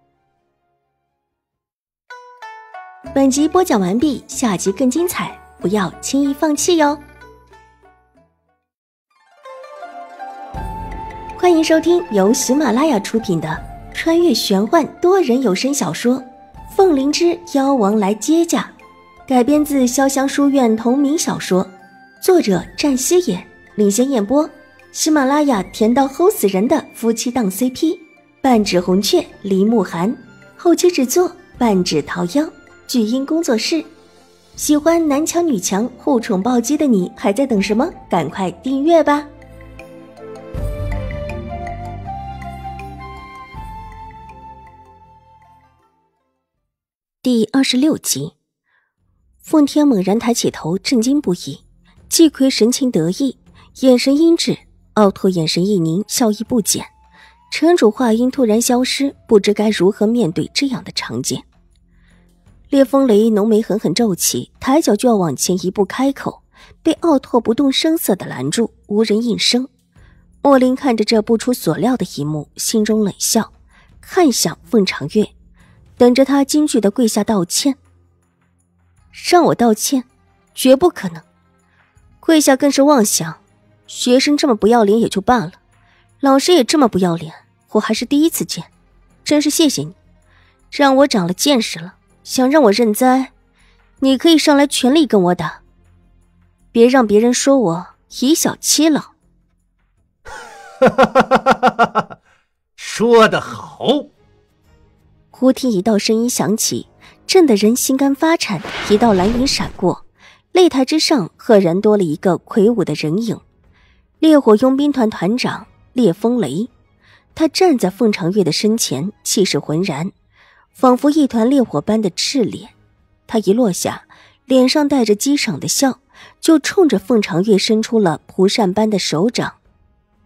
本集播讲完毕，下集更精彩，不要轻易放弃哟。欢迎收听由喜马拉雅出品的穿越玄幻多人有声小说《凤灵之妖王来接驾》，改编自潇湘书院同名小说，作者占西野，领衔演播喜马拉雅甜到齁死人的夫妻档 CP 半指红雀梨木寒，后期制作半指桃夭，巨音工作室。喜欢男强女强互宠暴击的你还在等什么？赶快订阅吧。 第26集，凤天猛然抬起头，震惊不已。季奎神情得意，眼神阴鸷，奥拓眼神一凝，笑意不减。城主话音突然消失，不知该如何面对这样的场景。烈风雷浓眉狠狠皱起，抬脚就要往前一步开口，被奥拓不动声色地拦住，无人应声。莫林看着这不出所料的一幕，心中冷笑，看向凤长月，等着他惊惧地跪下道歉。让我道歉？绝不可能！跪下更是妄想。学生这么不要脸也就罢了，老师也这么不要脸，我还是第一次见，真是谢谢你，让我长了见识了。想让我认栽，你可以上来全力跟我打，别让别人说我以小欺老。 说得好！ 忽听一道声音响起，震得人心肝发颤，一道蓝影闪过，擂台之上赫然多了一个魁梧的人影，烈火佣兵团团长烈风雷。他站在凤长月的身前，气势浑然，仿佛一团烈火般的炽烈。他一落下，脸上带着激赏的笑，就冲着凤长月伸出了蒲扇般的手掌。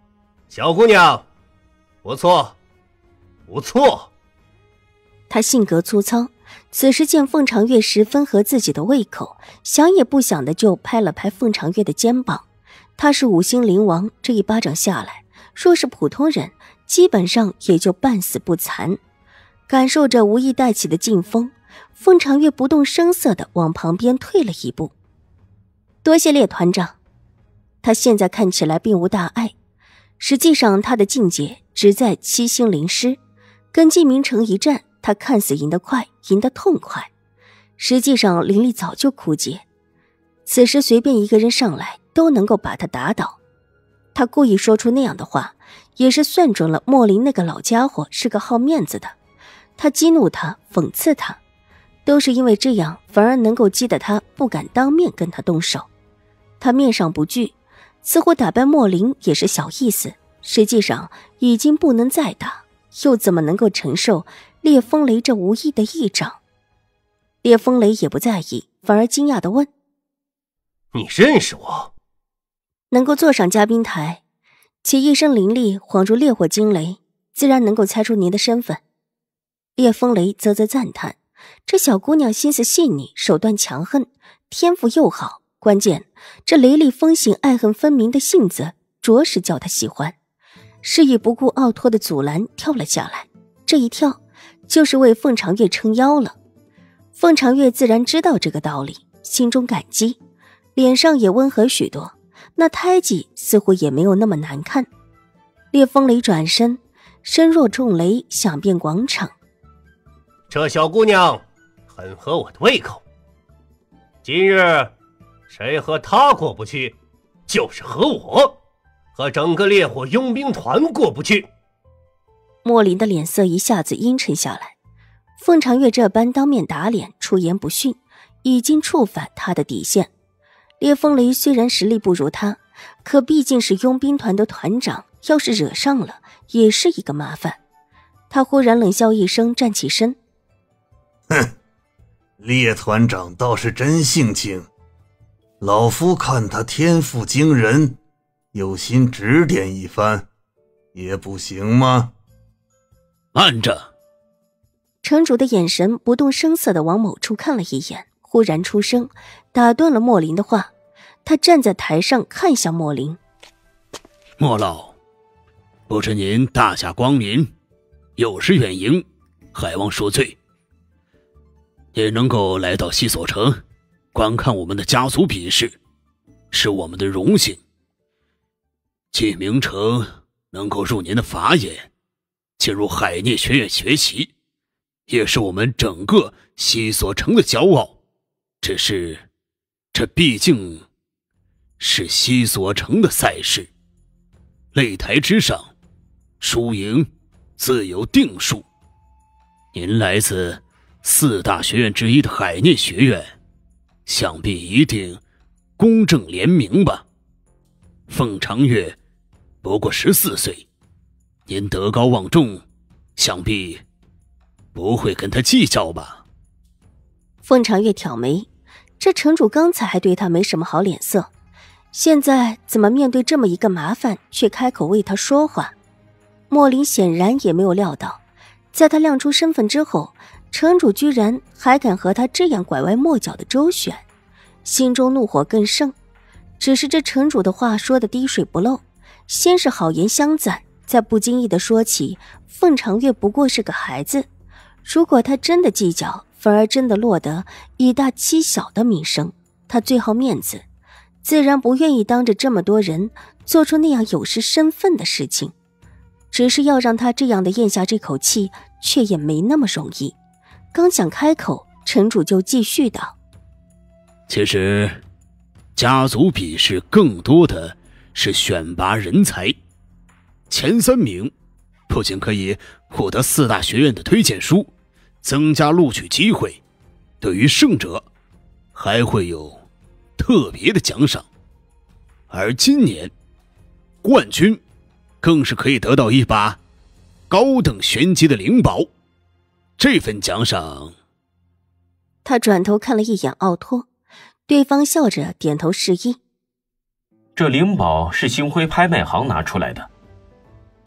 小姑娘，不错，不错。 他性格粗糙，此时见凤长月十分合自己的胃口，想也不想的就拍了拍凤长月的肩膀。他是5星灵王，这一巴掌下来，若是普通人，基本上也就半死不残。感受着无意带起的劲风，凤长月不动声色地往旁边退了一步。多谢列团长。他现在看起来并无大碍，实际上他的境界只在7星灵师，跟纪明城一战，他看似赢得快，赢得痛快，实际上灵力早就枯竭，此时随便一个人上来都能够把他打倒。他故意说出那样的话，也是算准了莫林那个老家伙是个好面子的。他激怒他，讽刺他，都是因为这样，反而能够激得他不敢当面跟他动手。他面上不惧，似乎打败莫林也是小意思，实际上已经不能再打，又怎么能够承受烈风雷这无意的一掌？烈风雷也不在意，反而惊讶地问： 你认识我？ 能够坐上嘉宾台，且一身灵力晃入烈火惊雷，自然能够猜出您的身份。烈风雷啧啧赞叹，这小姑娘心思细腻，手段强横，天赋又好，关键这雷厉风行、爱恨分明的性子着实叫他喜欢。示意不顾奥托的阻拦，跳了下来。这一跳就是为凤长月撑腰了。凤长月自然知道这个道理，心中感激，脸上也温和许多，那胎记似乎也没有那么难看。烈风雷转身，身若重雷，响遍广场。 这小姑娘很合我的胃口，今日谁和她过不去，就是和我，和整个烈火佣兵团过不去。 莫林的脸色一下子阴沉下来，凤长月这般当面打脸，出言不逊，已经触犯他的底线。烈风雷虽然实力不如他，可毕竟是佣兵团的团长，要是惹上了，也是一个麻烦。他忽然冷笑一声，站起身。 哼，烈团长倒是真性情，老夫看他天赋惊人，有心指点一番，也不行吗？ 慢着！ 城主的眼神不动声色地往某处看了一眼，忽然出声，打断了莫林的话。他站在台上看向莫林。 莫老，不知您大驾光临，有失远迎，还望恕罪。也能够来到西索城观看我们的家族比试，是我们的荣幸。纪明城能够入您的法眼，进入海涅学院学习，也是我们整个西索城的骄傲。只是这毕竟是西索城的赛事，擂台之上，输赢自有定数。您来自4大学院之一的海涅学院，想必一定公正廉明吧？凤长月不过14岁，您德高望重，想必不会跟他计较吧？ 凤长月挑眉，这城主刚才还对他没什么好脸色，现在怎么面对这么一个麻烦，却开口为他说话？莫林显然也没有料到，在他亮出身份之后，城主居然还敢和他这样拐弯抹角的周旋，心中怒火更盛。只是这城主的话说的滴水不漏，先是好言相赞，再不经意地说起凤长月不过是个孩子，如果他真的计较，反而真的落得以大欺小的名声。他最好面子，自然不愿意当着这么多人做出那样有失身份的事情。只是要让他这样的咽下这口气，却也没那么容易。刚想开口，城主就继续道： 其实家族比试更多的是选拔人才，前3名不仅可以获得4大学院的推荐书，增加录取机会，对于胜者还会有特别的奖赏。而今年冠军更是可以得到一把高等玄级的灵宝，这份奖赏。 他转头看了一眼奥托，对方笑着点头示意。 这灵宝是星辉拍卖行拿出来的，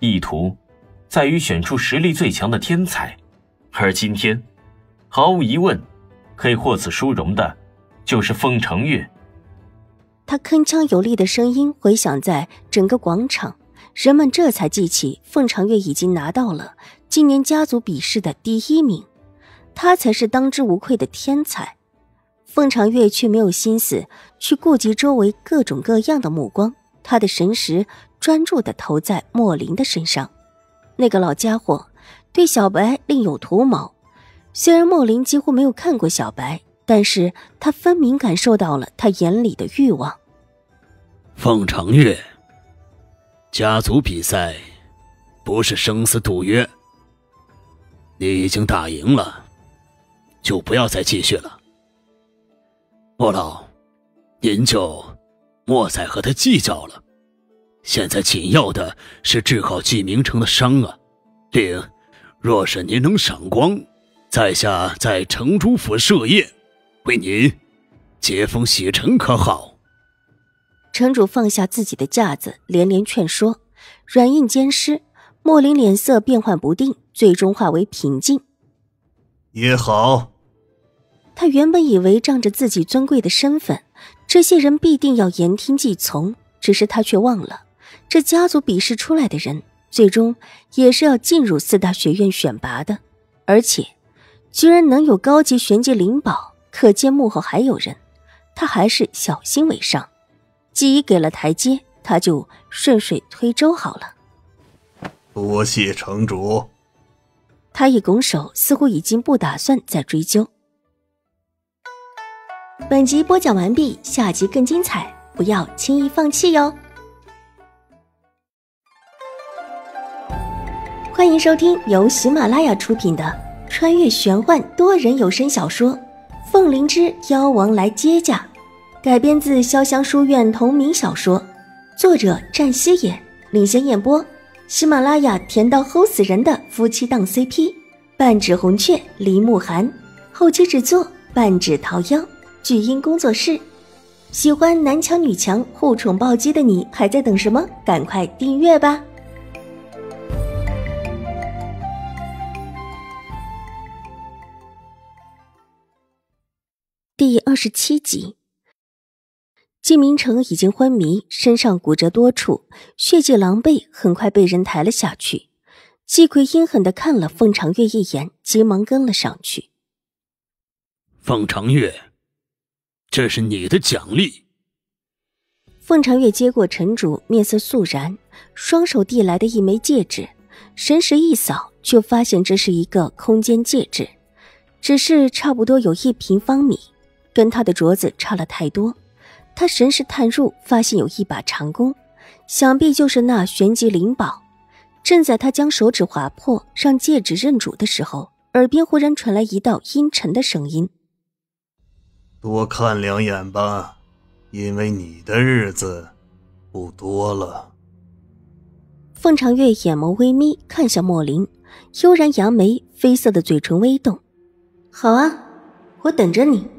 意图在于选出实力最强的天才，而今天毫无疑问可以获此殊荣的就是凤长月。 他铿锵有力的声音回响在整个广场，人们这才记起凤长月已经拿到了今年家族比试的第1名，他才是当之无愧的天才。凤长月却没有心思去顾及周围各种各样的目光，他的神识专注地投在莫林的身上。那个老家伙对小白另有图谋，虽然莫林几乎没有看过小白，但是他分明感受到了他眼里的欲望。 凤长月，家族比赛不是生死赌约，你已经打赢了，就不要再继续了。莫老，您就莫再和他计较了，现在紧要的是治好季明城的伤啊。若是您能赏光，在下在城主府设宴，为您接风洗尘可好？ 城主放下自己的架子，连连劝说，软硬兼施，莫林脸色变幻不定，最终化为平静。 也好。 他原本以为仗着自己尊贵的身份，这些人必定要言听计从，只是他却忘了，这家族比试出来的人最终也是要进入4大学院选拔的，而且居然能有高级玄机灵宝，可见幕后还有人。他还是小心为上，既已给了台阶，他就顺水推舟好了。 多谢城主。 他一拱手，似乎已经不打算再追究。本集播讲完毕，下集更精彩，不要轻易放弃哟。欢迎收听由喜马拉雅出品的穿越玄幻多人有声小说《凤灵之妖王来接驾》，改编自潇湘书院同名小说，作者战西野，领衔演播喜马拉雅甜到齁死人的夫妻档 CP 半指红雀梨木寒，后期制作半指桃夭，巨音工作室。喜欢男强女强互宠暴击的你还在等什么？赶快订阅吧。第27集，季明成已经昏迷，身上骨折多处，血迹狼狈，很快被人抬了下去。季奎阴狠地看了凤长月一眼，急忙跟了上去。 凤长月，这是你的奖励。 凤长月接过城主，面色肃然，双手递来的一枚戒指，神识一扫，就发现这是一个空间戒指，只是差不多有1平方米，跟他的镯子差了太多。他神识探入，发现有一把长弓，想必就是那玄机灵宝。正在他将手指划破，让戒指认主的时候，耳边忽然传来一道阴沉的声音： 多看2眼吧，因为你的日子不多了。 凤长月眼眸微眯，看向莫林，悠然扬眉，绯色的嘴唇微动。好啊，我等着你。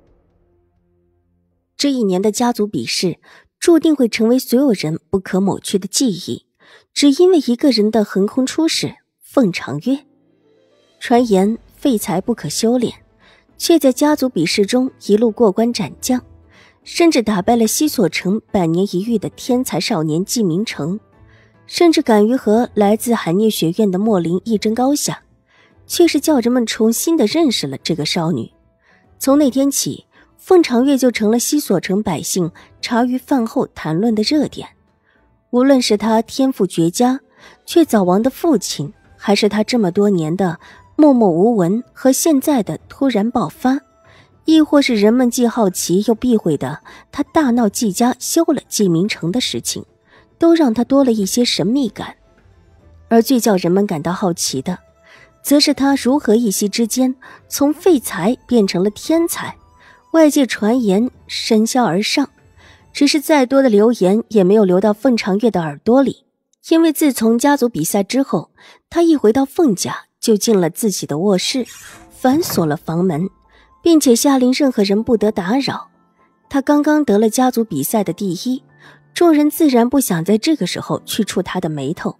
这1年的家族比试注定会成为所有人不可抹去的记忆，只因为一个人的横空出世，凤长月。传言废材不可修炼，却在家族比试中一路过关斩将，甚至打败了西索城100年一遇的天才少年季明成，甚至敢于和来自海涅学院的莫林一争高下，却是叫人们重新的认识了这个少女。从那天起，凤长月就成了西索城百姓茶余饭后谈论的热点。无论是他天赋绝佳却早亡的父亲，还是他这么多年的默默无闻和现在的突然爆发，亦或是人们既好奇又避讳的他大闹季家休了季明城的事情，都让他多了一些神秘感。而最叫人们感到好奇的，则是他如何一夕之间从废材变成了天才。外界传言甚嚣而上，只是再多的流言也没有流到凤长月的耳朵里，因为自从家族比赛之后，他一回到凤家就进了自己的卧室，反锁了房门，并且下令任何人不得打扰。他刚刚得了家族比赛的第1，众人自然不想在这个时候去触他的眉头。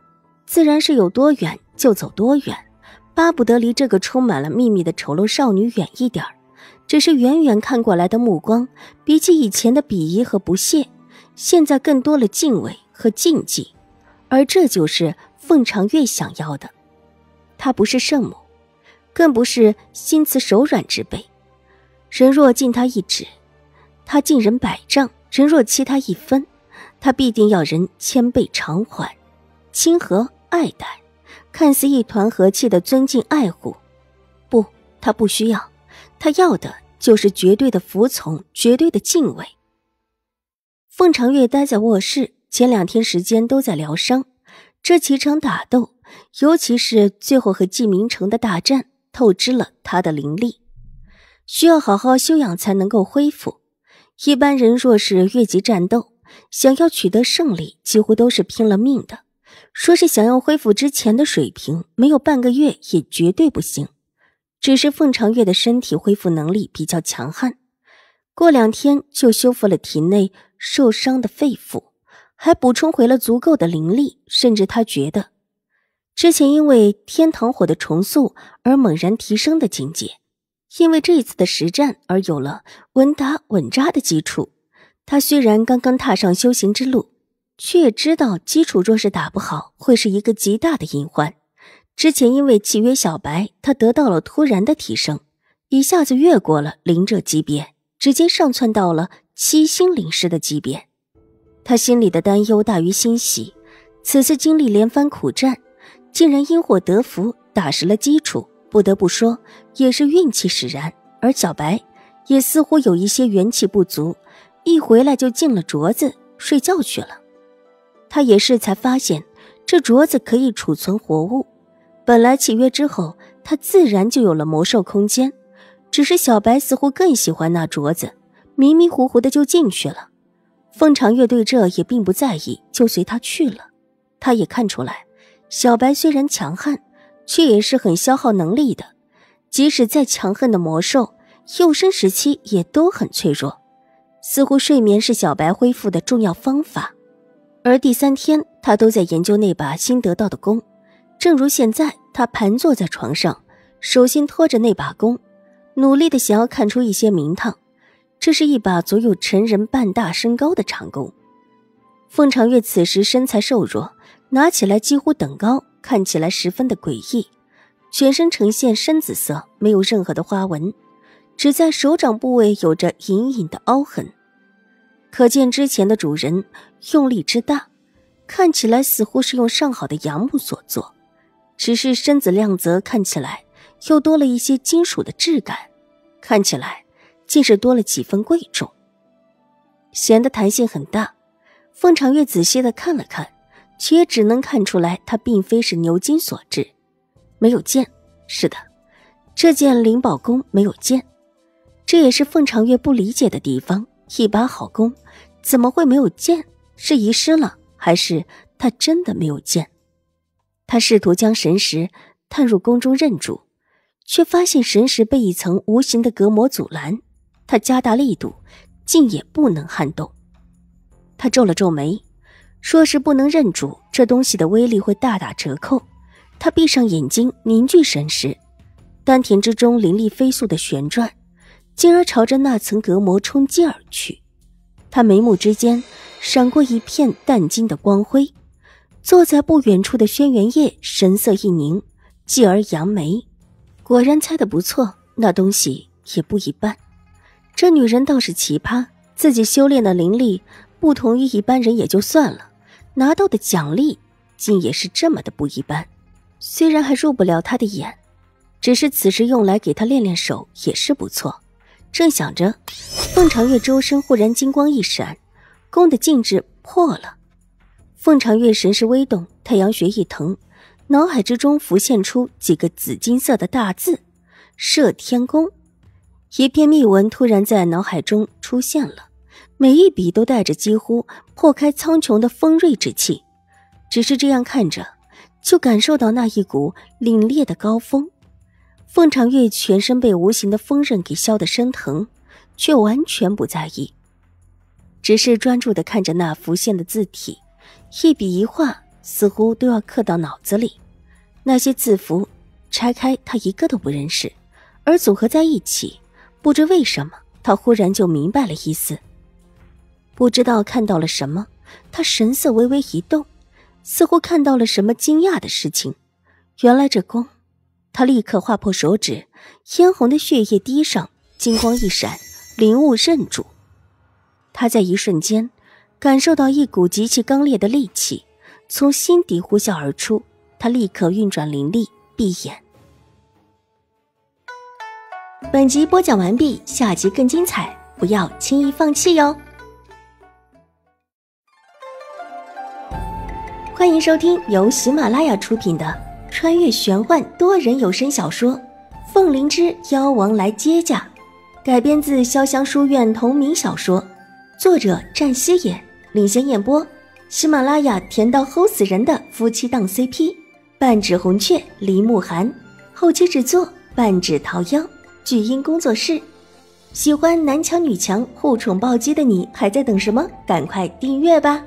自然是有多远就走多远，巴不得离这个充满了秘密的丑陋少女远一点儿。只是远远看过来的目光，比起以前的鄙夷和不屑，现在更多了敬畏和禁忌，而这就是凤长月想要的。她不是圣母，更不是心慈手软之辈。人若敬他一指，他敬人100丈；人若欺他一分，他必定要人1000倍偿还。亲和爱戴，看似一团和气的尊敬爱护，不，他不需要，他要的就是绝对的服从，绝对的敬畏。凤长月待在卧室，前2天时间都在疗伤。这几场打斗，尤其是最后和纪明城的大战，透支了他的灵力，需要好好休养才能够恢复。一般人若是越级战斗，想要取得胜利，几乎都是拼了命的。说是想要恢复之前的水平，没有半个月也绝对不行。只是凤长月的身体恢复能力比较强悍，过2天就修复了体内受伤的肺腑，还补充回了足够的灵力，甚至他觉得之前因为天堂火的重塑而猛然提升的境界，因为这次的实战而有了稳打稳扎的基础。他虽然刚刚踏上修行之路，却也知道基础若是打不好，会是一个极大的隐患。之前因为契约小白，他得到了突然的提升，一下子越过了灵者级别，直接上窜到了7星灵师的级别。他心里的担忧大于欣喜，此次经历连番苦战，竟然因祸得福，打实了基础，不得不说也是运气使然。而小白也似乎有一些元气不足，一回来就进了镯子睡觉去了。他也是才发现这镯子可以储存活物，本来契约之后他自然就有了魔兽空间，只是小白似乎更喜欢那镯子，迷迷糊糊的就进去了。凤长月对这也并不在意，就随他去了。他也看出来，小白虽然强悍，却也是很消耗能力的，即使再强横的魔兽，幼生时期也都很脆弱。似乎睡眠是小白恢复的重要方法。而第3天，他都在研究那把新得到的弓。正如现在，他盘坐在床上，手心托着那把弓，努力的想要看出一些名堂。这是一把足有成人半大身高的长弓。凤长月此时身材瘦弱，拿起来几乎等高，看起来十分的诡异，全身呈现深紫色，没有任何的花纹，只在手掌部位有着隐隐的凹痕，可见之前的主人用力之大，看起来似乎是用上好的杨木所做，只是身子亮泽看起来又多了一些金属的质感，看起来竟是多了几分贵重，弦的弹性很大。凤长月仔细地看了看，却也只能看出来它并非是牛筋所制，没有剑。是的，这件灵宝弓没有剑，这也是凤长月不理解的地方。一把好弓怎么会没有剑？是遗失了，还是他真的没有剑？他试图将神石探入弓中认住，却发现神石被一层无形的隔膜阻拦，他加大力度，竟也不能撼动。他皱了皱眉，若是不能认住，这东西的威力会大打折扣。他闭上眼睛，凝聚神识，丹田之中灵力飞速的旋转，进而朝着那层隔膜冲击而去。他眉目之间闪过一片淡金的光辉，坐在不远处的轩辕叶神色一凝，继而扬眉。果然猜得不错，那东西也不一般。这女人倒是奇葩，自己修炼的灵力不同于一般人也就算了，拿到的奖励竟也是这么的不一般。虽然还入不了他的眼，只是此时用来给他练练手也是不错。正想着，凤长月周身忽然金光一闪，弓的禁制破了。凤长月神识微动，太阳穴一疼，脑海之中浮现出几个紫金色的大字：射天弓。一片密文突然在脑海中出现了，每一笔都带着几乎破开苍穹的锋锐之气。只是这样看着，就感受到那一股凛冽的高峰。凤长月全身被无形的锋刃给削得生疼，却完全不在意，只是专注地看着那浮现的字体，一笔一画似乎都要刻到脑子里。那些字符拆开他一个都不认识，而组合在一起，不知为什么他忽然就明白了意思。不知道看到了什么，他神色微微一动，似乎看到了什么惊讶的事情。原来这弓，他立刻划破手指，嫣红的血液滴上，金光一闪，灵物认住。他在一瞬间感受到一股极其刚烈的戾气从心底呼啸而出，他立刻运转灵力，闭眼。 本集播讲完毕，下集更精彩，不要轻易放弃哟。欢迎收听由喜马拉雅出品的穿越玄幻多人有声小说《凤灵之妖王来接驾》，改编自潇湘书院同名小说，作者战西野，领衔演播喜马拉雅甜到齁死人的夫妻档 CP 半指红雀梨木寒，后期制作半指桃夭，巨音工作室。喜欢男强女强互宠暴击的你还在等什么？赶快订阅吧。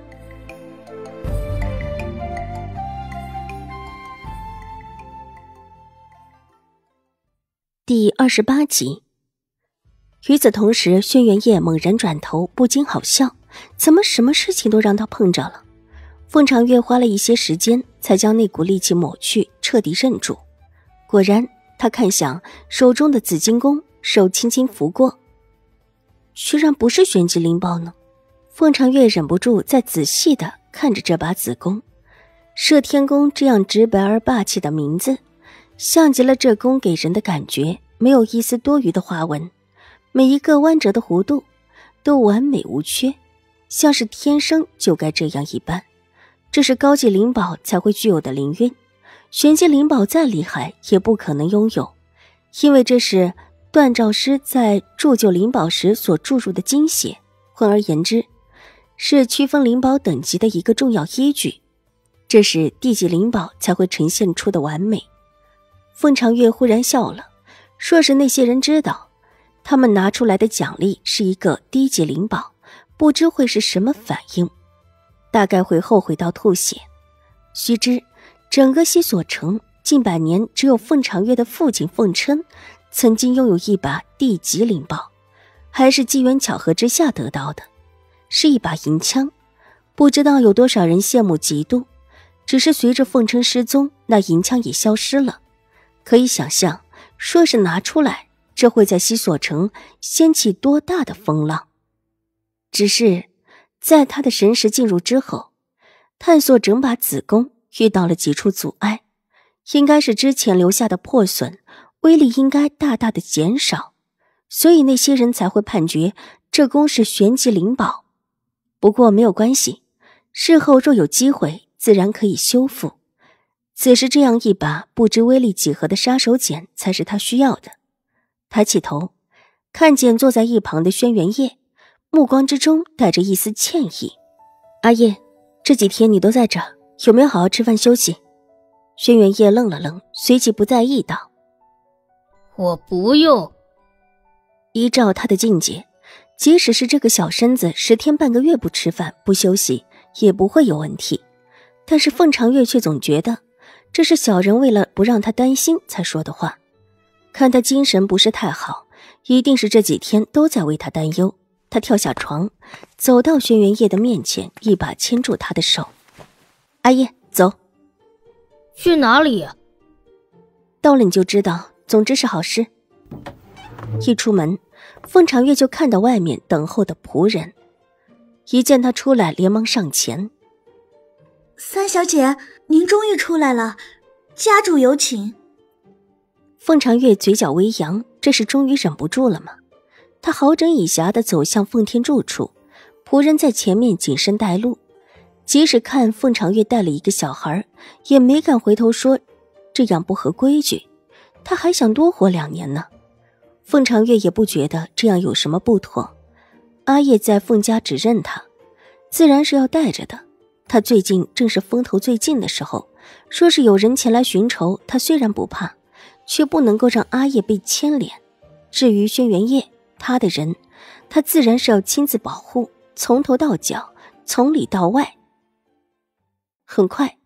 第28集。与此同时，轩辕叶猛然转头，不禁好笑，怎么什么事情都让他碰着了？凤长月花了一些时间才将那股戾气抹去，彻底镇住。果然，他看向手中的紫金弓，手轻轻拂过，居然不是玄机灵宝呢。凤长月忍不住再仔细地看着这把紫弓，射天弓这样直白而霸气的名字，像极了这弓给人的感觉，没有一丝多余的花纹，每一个弯折的弧度都完美无缺，像是天生就该这样一般。这是高级灵宝才会具有的灵韵，玄机灵宝再厉害也不可能拥有，因为这是锻造师在铸就灵宝时所注入的精血，换而言之，是区分灵宝等级的一个重要依据。这是地级灵宝才会呈现出的完美。凤长月忽然笑了，若是那些人知道他们拿出来的奖励是一个低级灵宝，不知会是什么反应，大概会后悔到吐血。须知整个西索城近百年只有凤长月的父亲凤琛曾经拥有一把地级灵宝，还是机缘巧合之下得到的，是一把银枪。不知道有多少人羡慕嫉妒，只是随着凤琛失踪，那银枪也消失了。可以想象，说是拿出来，这会在西索城掀起多大的风浪。只是在他的神识进入之后，探索整把紫弓遇到了几处阻碍，应该是之前留下的破损，威力应该大大的减少，所以那些人才会判决这弓是玄级灵宝。不过没有关系，事后若有机会自然可以修复。此时这样一把不知威力几何的杀手锏才是他需要的。抬起头，看见坐在一旁的轩辕叶，目光之中带着一丝歉意。阿叶，这几天你都在这儿，有没有好好吃饭休息？轩辕叶愣了愣，随即不在意道： 我不用。 依照他的境界，即使是这个小身子10天半个月不吃饭不休息也不会有问题，但是凤长月却总觉得这是小人为了不让他担心才说的话。看他精神不是太好，一定是这几天都在为他担忧。他跳下床，走到轩辕叶的面前，一把牵住他的手：阿叶，走。 去哪里呀？ 到了你就知道，总之是好事。一出门，凤长月就看到外面等候的仆人，一见他出来，连忙上前： 三小姐，您终于出来了，家主有请。 凤长月嘴角微扬，这是终于忍不住了吗？他好整以暇地走向奉天住处，仆人在前面谨慎带路，即使看凤长月带了一个小孩，也没敢回头说这样不合规矩，他还想多活2年呢。凤长月也不觉得这样有什么不妥，阿叶在凤家只认他，自然是要带着的。他最近正是风头最劲的时候，说是有人前来寻仇，他虽然不怕，却不能够让阿叶被牵连。至于轩辕叶，他的人，他自然是要亲自保护，从头到脚，从里到外。很快，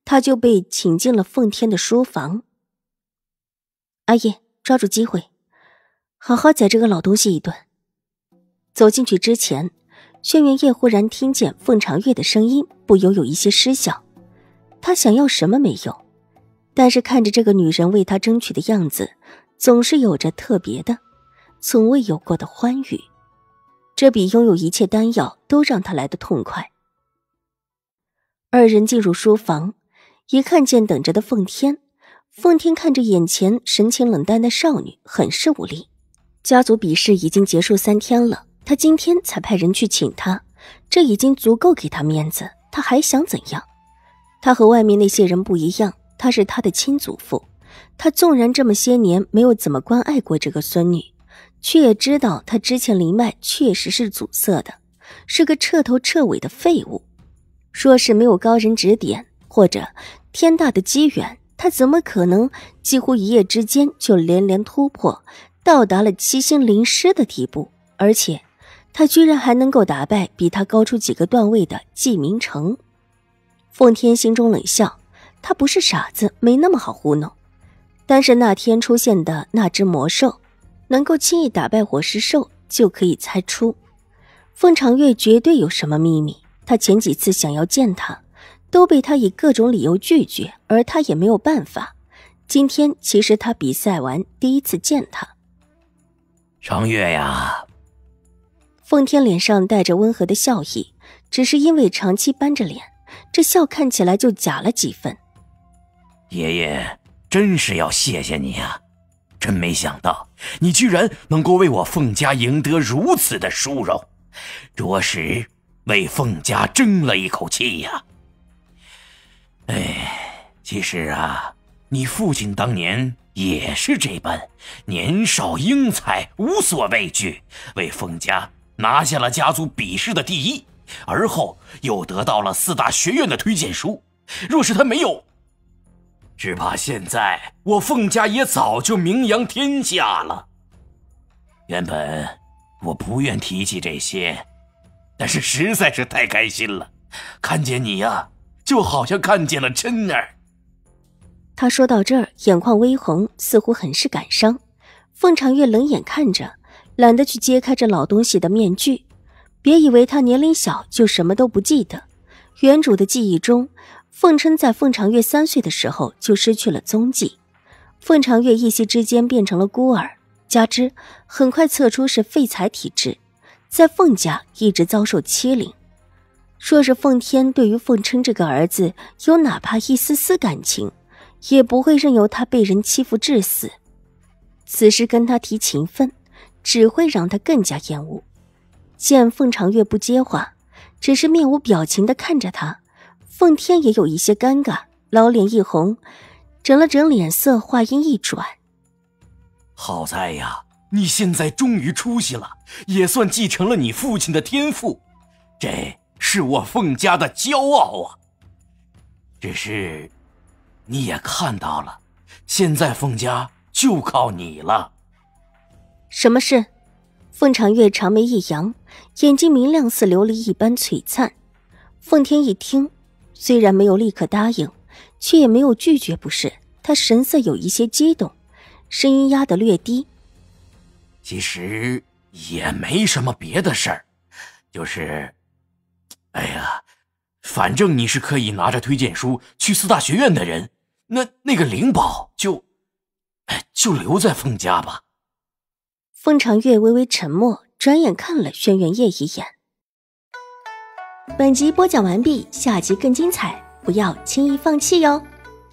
他就被请进了奉天的书房。阿叶，抓住机会，好好宰这个老东西一顿。走进去之前，轩辕叶忽然听见凤长月的声音，不由有一些失笑。他想要什么没有，但是看着这个女人为他争取的样子，总是有着特别的、从未有过的欢愉。这比拥有一切丹药都让他来得痛快。二人进入书房，一看见等着的奉天，奉天看着眼前神情冷淡的少女，很是无力。家族比试已经结束3天了，他今天才派人去请他，这已经足够给他面子，他还想怎样？他和外面那些人不一样，他是他的亲祖父，他纵然这么些年没有怎么关爱过这个孙女，却也知道他之前灵脉确实是阻塞的，是个彻头彻尾的废物。说是没有高人指点，或者天大的机缘，他怎么可能几乎一夜之间就连连突破，到达了7星灵师的地步？而且他居然还能够打败比他高出几个段位的季明成。奉天心中冷笑，他不是傻子，没那么好糊弄。但是那天出现的那只魔兽能够轻易打败火石兽，就可以猜出凤长月绝对有什么秘密。他前几次想要见他，都被他以各种理由拒绝，而他也没有办法。今天其实他比赛完第一次见他。 长月呀， 奉天脸上带着温和的笑意，只是因为长期板着脸，这笑看起来就假了几分。 爷爷真是要谢谢你啊，真没想到你居然能够为我凤家赢得如此的殊荣，着实为凤家争了一口气呀。其实啊，你父亲当年也是这般，年少英才，无所畏惧，为凤家拿下了家族比试的第一，而后又得到了4大学院的推荐书。若是他没有，只怕现在我凤家也早就名扬天下了。原本我不愿提起这些，但是实在是太开心了，看见你呀，就好像看见了真儿。 他说到这儿，眼眶微红，似乎很是感伤。凤长月冷眼看着，懒得去揭开这老东西的面具。别以为他年龄小就什么都不记得，原主的记忆中，凤琛在凤长月3岁的时候就失去了踪迹。凤长月一夕之间变成了孤儿，加之很快测出是废材体质，在凤家一直遭受欺凌。若是凤天对于凤琛这个儿子有哪怕一丝丝感情，也不会任由他被人欺负致死。此时跟他提情分，只会让他更加厌恶。见凤长月不接话，只是面无表情地看着他，凤天也有一些尴尬，老脸一红，整了整脸色，话音一转： 好在呀，你现在终于出息了，也算继承了你父亲的天赋，这是我凤家的骄傲啊。只是你也看到了，现在凤家就靠你了。 什么事？凤长月长眉一扬，眼睛明亮似琉璃一般璀璨。凤天一听，虽然没有立刻答应，却也没有拒绝不是，他神色有一些激动，声音压得略低。 其实也没什么别的事儿，就是反正你是可以拿着推荐书去4大学院的人，那个灵宝就留在凤家吧。 凤长月微微沉默，转眼看了轩辕叶一眼。本集播讲完毕，下集更精彩，不要轻易放弃哟。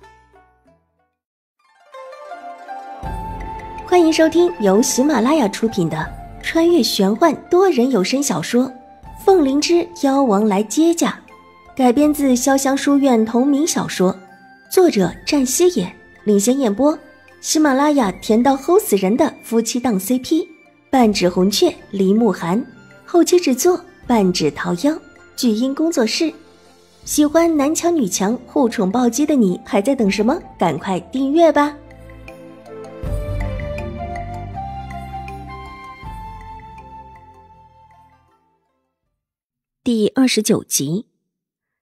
欢迎收听由喜马拉雅出品的穿越玄幻多人有声小说《凤灵之妖王来接驾》，改编自潇湘书院同名小说，作者占西野，领衔演播喜马拉雅甜到齁死人的夫妻档 CP， 半指红雀梨木寒，后期制作半指桃夭，巨音工作室。喜欢男强女强互宠暴击的你还在等什么？赶快订阅吧。第29集，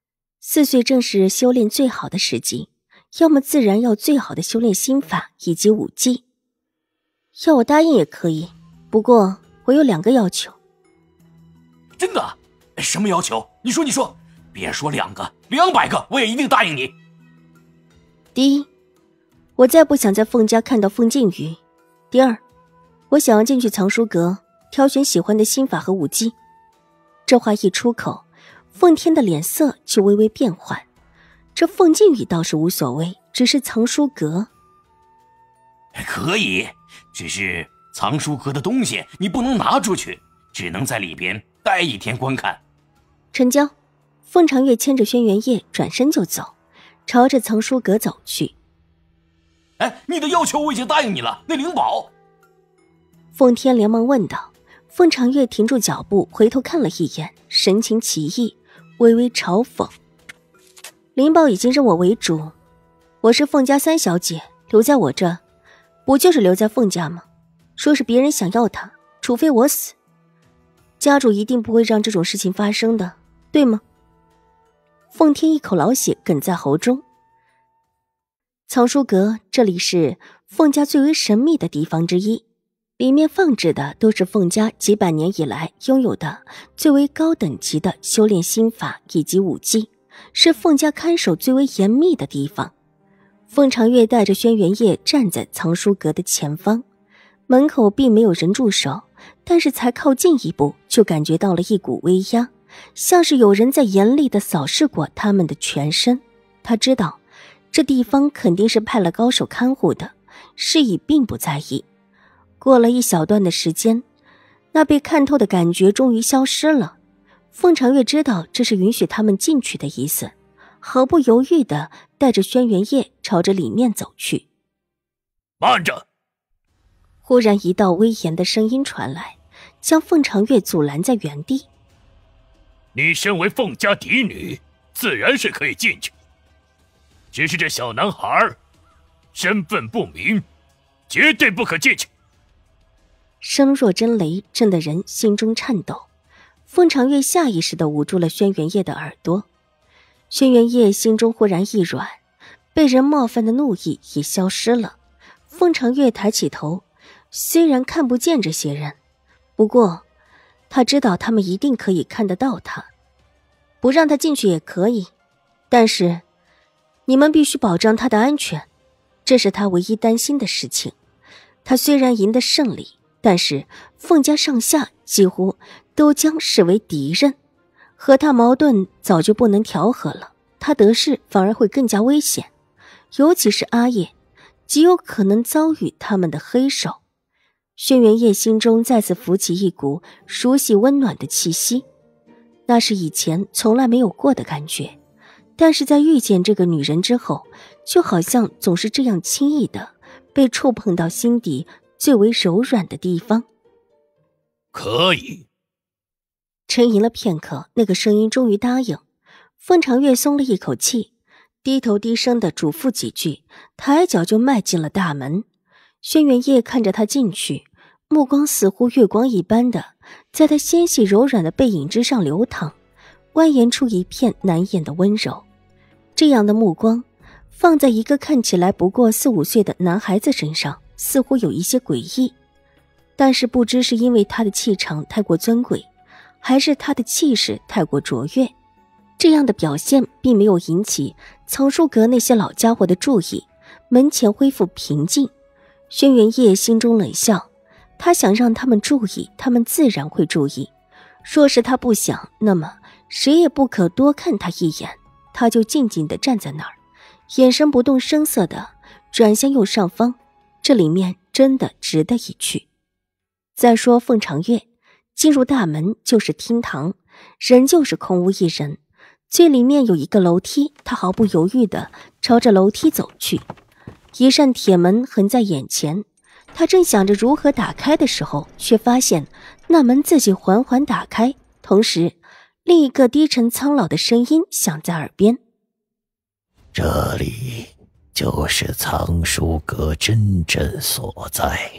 4岁正是修炼最好的时机，要么自然要最好的修炼心法以及武技。要我答应也可以，不过我有2个要求。 真的？什么要求？你说，别说2个，200个我也一定答应你。 第一，我再不想在凤家看到凤静宇。第二，我想要进去藏书阁，挑选喜欢的心法和武技。这话一出口，凤天的脸色就微微变幻。这凤静宇倒是无所谓，只是藏书阁。 可以，只是藏书阁的东西你不能拿出去，只能在里边待1天观看。 成交。凤长月牵着轩辕叶转身就走，朝着藏书阁走去。 你的要求我已经答应你了，那灵宝。 凤天连忙问道。凤长月停住脚步，回头看了一眼，神情奇异，微微嘲讽。灵宝已经认我为主，我是凤家3小姐，留在我这不就是留在凤家吗？说是别人想要她，除非我死，家主一定不会让这种事情发生的，对吗？凤天一口老血哽在喉中。藏书阁，这里是凤家最为神秘的地方之一，里面放置的都是凤家几百年以来拥有的最为高等级的修炼心法以及武技，是凤家看守最为严密的地方。凤长月带着轩辕叶站在藏书阁的前方，门口并没有人驻守，但是才靠近一步，就感觉到了一股威压，像是有人在严厉地扫视过他们的全身。他知道这地方肯定是派了高手看护的，是以并不在意。过了一小段的时间，那被看透的感觉终于消失了。凤长月知道这是允许他们进去的意思，毫不犹豫地带着轩辕叶朝着里面走去。 慢着！ 忽然一道威严的声音传来，将凤长月阻拦在原地。 你身为凤家嫡女，自然是可以进去，只是这小男孩身份不明，绝对不可进去。 声若真雷，震得人心中颤抖。凤长月下意识地捂住了轩辕叶的耳朵。轩辕叶心中忽然一软，被人冒犯的怒意也消失了。凤长月抬起头，虽然看不见这些人，不过他知道他们一定可以看得到他。不让他进去也可以，但是你们必须保障他的安全，这是他唯一担心的事情。他虽然赢得胜利，但是凤家上下几乎都将视为敌人，和他矛盾早就不能调和了，他得势反而会更加危险，尤其是阿叶，极有可能遭遇他们的黑手。轩辕叶心中再次浮起一股熟悉温暖的气息，那是以前从来没有过的感觉，但是在遇见这个女人之后，就好像总是这样轻易的被触碰到心底最为柔软的地方。 可以。 沉吟了片刻，那个声音终于答应。凤长月松了一口气，低头低声的嘱咐几句，抬脚就迈进了大门。轩辕叶看着他进去，目光似乎月光一般的在他纤细柔软的背影之上流淌，蜿蜒出一片难言的温柔。这样的目光放在一个看起来不过4、5岁的男孩子身上，似乎有一些诡异，但是不知是因为他的气场太过尊贵，还是他的气势太过卓越，这样的表现并没有引起藏书阁那些老家伙的注意，门前恢复平静。轩辕叶心中冷笑，他想让他们注意，他们自然会注意，若是他不想，那么谁也不可多看他一眼。他就静静地站在那儿，眼神不动声色地转向右上方，这里面真的值得一去。再说凤长月进入大门就是厅堂，人就是空无一人，最里面有一个楼梯，他毫不犹豫地朝着楼梯走去。一扇铁门横在眼前，他正想着如何打开的时候，却发现那门自己缓缓打开，同时另一个低沉苍老的声音响在耳边： 这里就是藏书阁真正所在，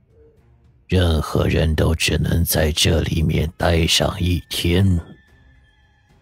任何人都只能在这里面待上1天，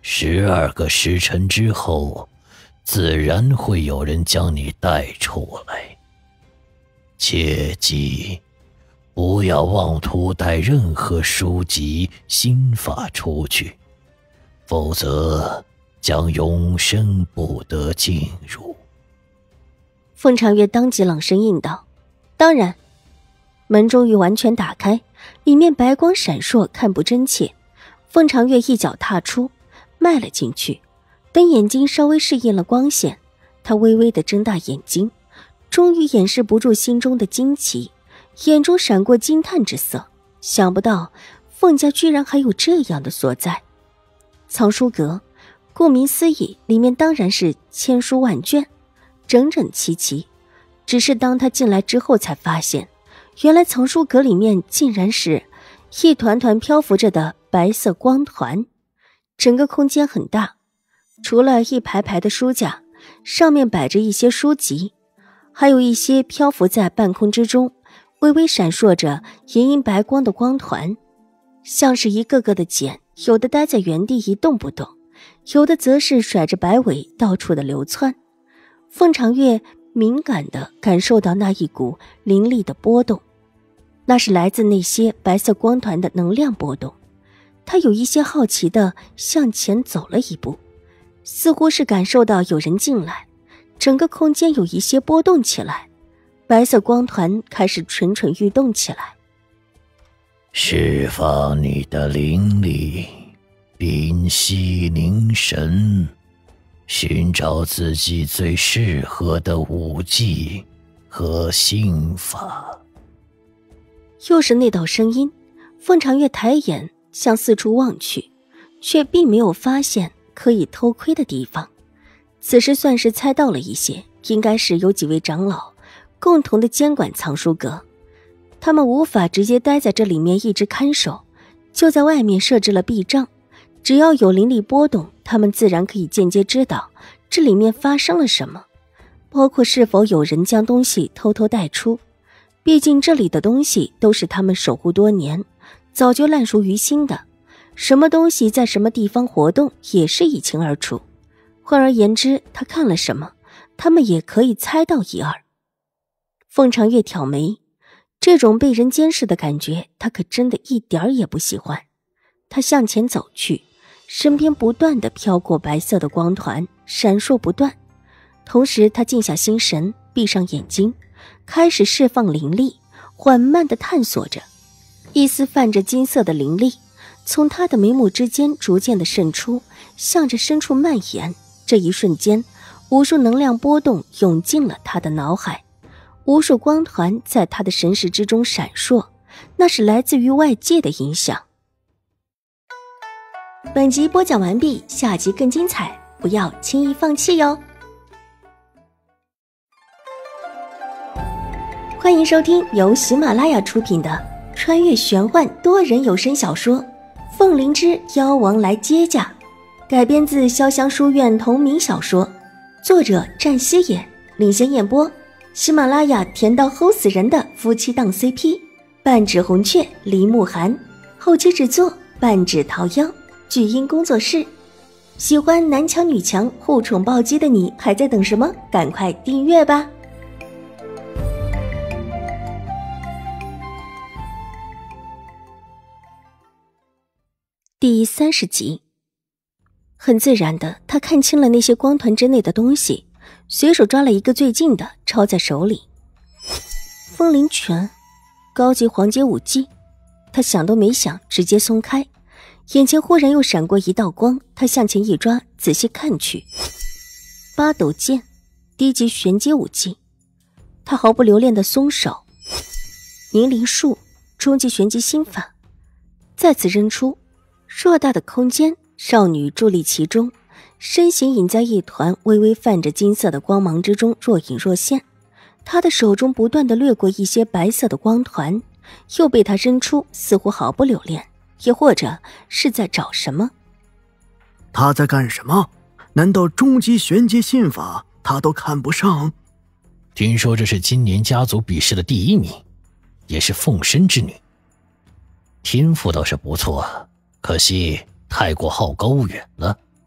12个时辰之后，自然会有人将你带出来。切记，不要妄图带任何书籍、心法出去，否则将永生不得进入。 凤长月当即冷声应道：“当然。”门终于完全打开，里面白光闪烁，看不真切。凤长月一脚踏出，迈了进去。等眼睛稍微适应了光线，他微微地睁大眼睛，终于掩饰不住心中的惊奇，眼中闪过惊叹之色。想不到凤家居然还有这样的所在。藏书阁，顾名思义，里面当然是千书万卷，整整齐齐。只是当他进来之后才发现，原来藏书阁里面竟然是一团团漂浮着的白色光团。整个空间很大，除了一排排的书架，上面摆着一些书籍，还有一些漂浮在半空之中，微微闪烁着银银白光的光团，像是一个个的茧，有的待在原地一动不动，有的则是甩着白尾到处的流窜。凤长月敏感地感受到那一股凌厉的波动，那是来自那些白色光团的能量波动。他有一些好奇地向前走了一步，似乎是感受到有人进来，整个空间有一些波动起来，白色光团开始蠢蠢欲动起来。 释放你的灵力，屏息凝神，寻找自己最适合的武技和心法。 又是那道声音，凤长月抬眼向四处望去，却并没有发现可以偷窥的地方。此时算是猜到了一些，应该是有几位长老共同的监管藏书阁，他们无法直接待在这里面一直看守，就在外面设置了壁障，只要有灵力波动，他们自然可以间接知道这里面发生了什么，包括是否有人将东西偷偷带出。毕竟这里的东西都是他们守护多年，早就烂熟于心的，什么东西在什么地方活动也是一清二楚。换而言之，他看了什么，他们也可以猜到一二。凤长月挑眉，这种被人监视的感觉，他可真的一点儿也不喜欢。他向前走去，身边不断地飘过白色的光团，闪烁不断。同时他静下心神，闭上眼睛，开始释放灵力，缓慢地探索着。一丝泛着金色的灵力从他的眉目之间逐渐地渗出，向着深处蔓延。这一瞬间，无数能量波动涌进了他的脑海，无数光团在他的神识之中闪烁，那是来自于外界的影响。 本集播讲完毕，下集更精彩，不要轻易放弃哟。欢迎收听由喜马拉雅出品的穿越玄幻多人有声小说《凤灵之妖王来接驾》，改编自潇湘书院同名小说，作者战西野，领衔演播喜马拉雅甜到齁死人的夫妻档 CP 半指红雀梨木寒，后期制作半指桃夭，巨音工作室。喜欢男强女强互宠暴击的你还在等什么？赶快订阅吧。 第30集，很自然的，他看清了那些光团之内的东西，随手抓了一个最近的，抄在手里。风灵拳，高级黄阶武技。他想都没想，直接松开，眼前忽然又闪过一道光，他向前一抓，仔细看去，八斗剑，低级玄阶武技。他毫不留恋的松手，凝灵术，中级玄机心法，再次扔出。偌大的空间，少女伫立其中，身形隐在一团微微泛着金色的光芒之中，若隐若现。她的手中不断地掠过一些白色的光团，又被她扔出，似乎毫不留恋，也或者是在找什么。 他在干什么？难道终极玄阶心法他都看不上？ 听说这是今年家族比试的第1名，也是凤身之女，天赋倒是不错，可惜太过好高骛远了。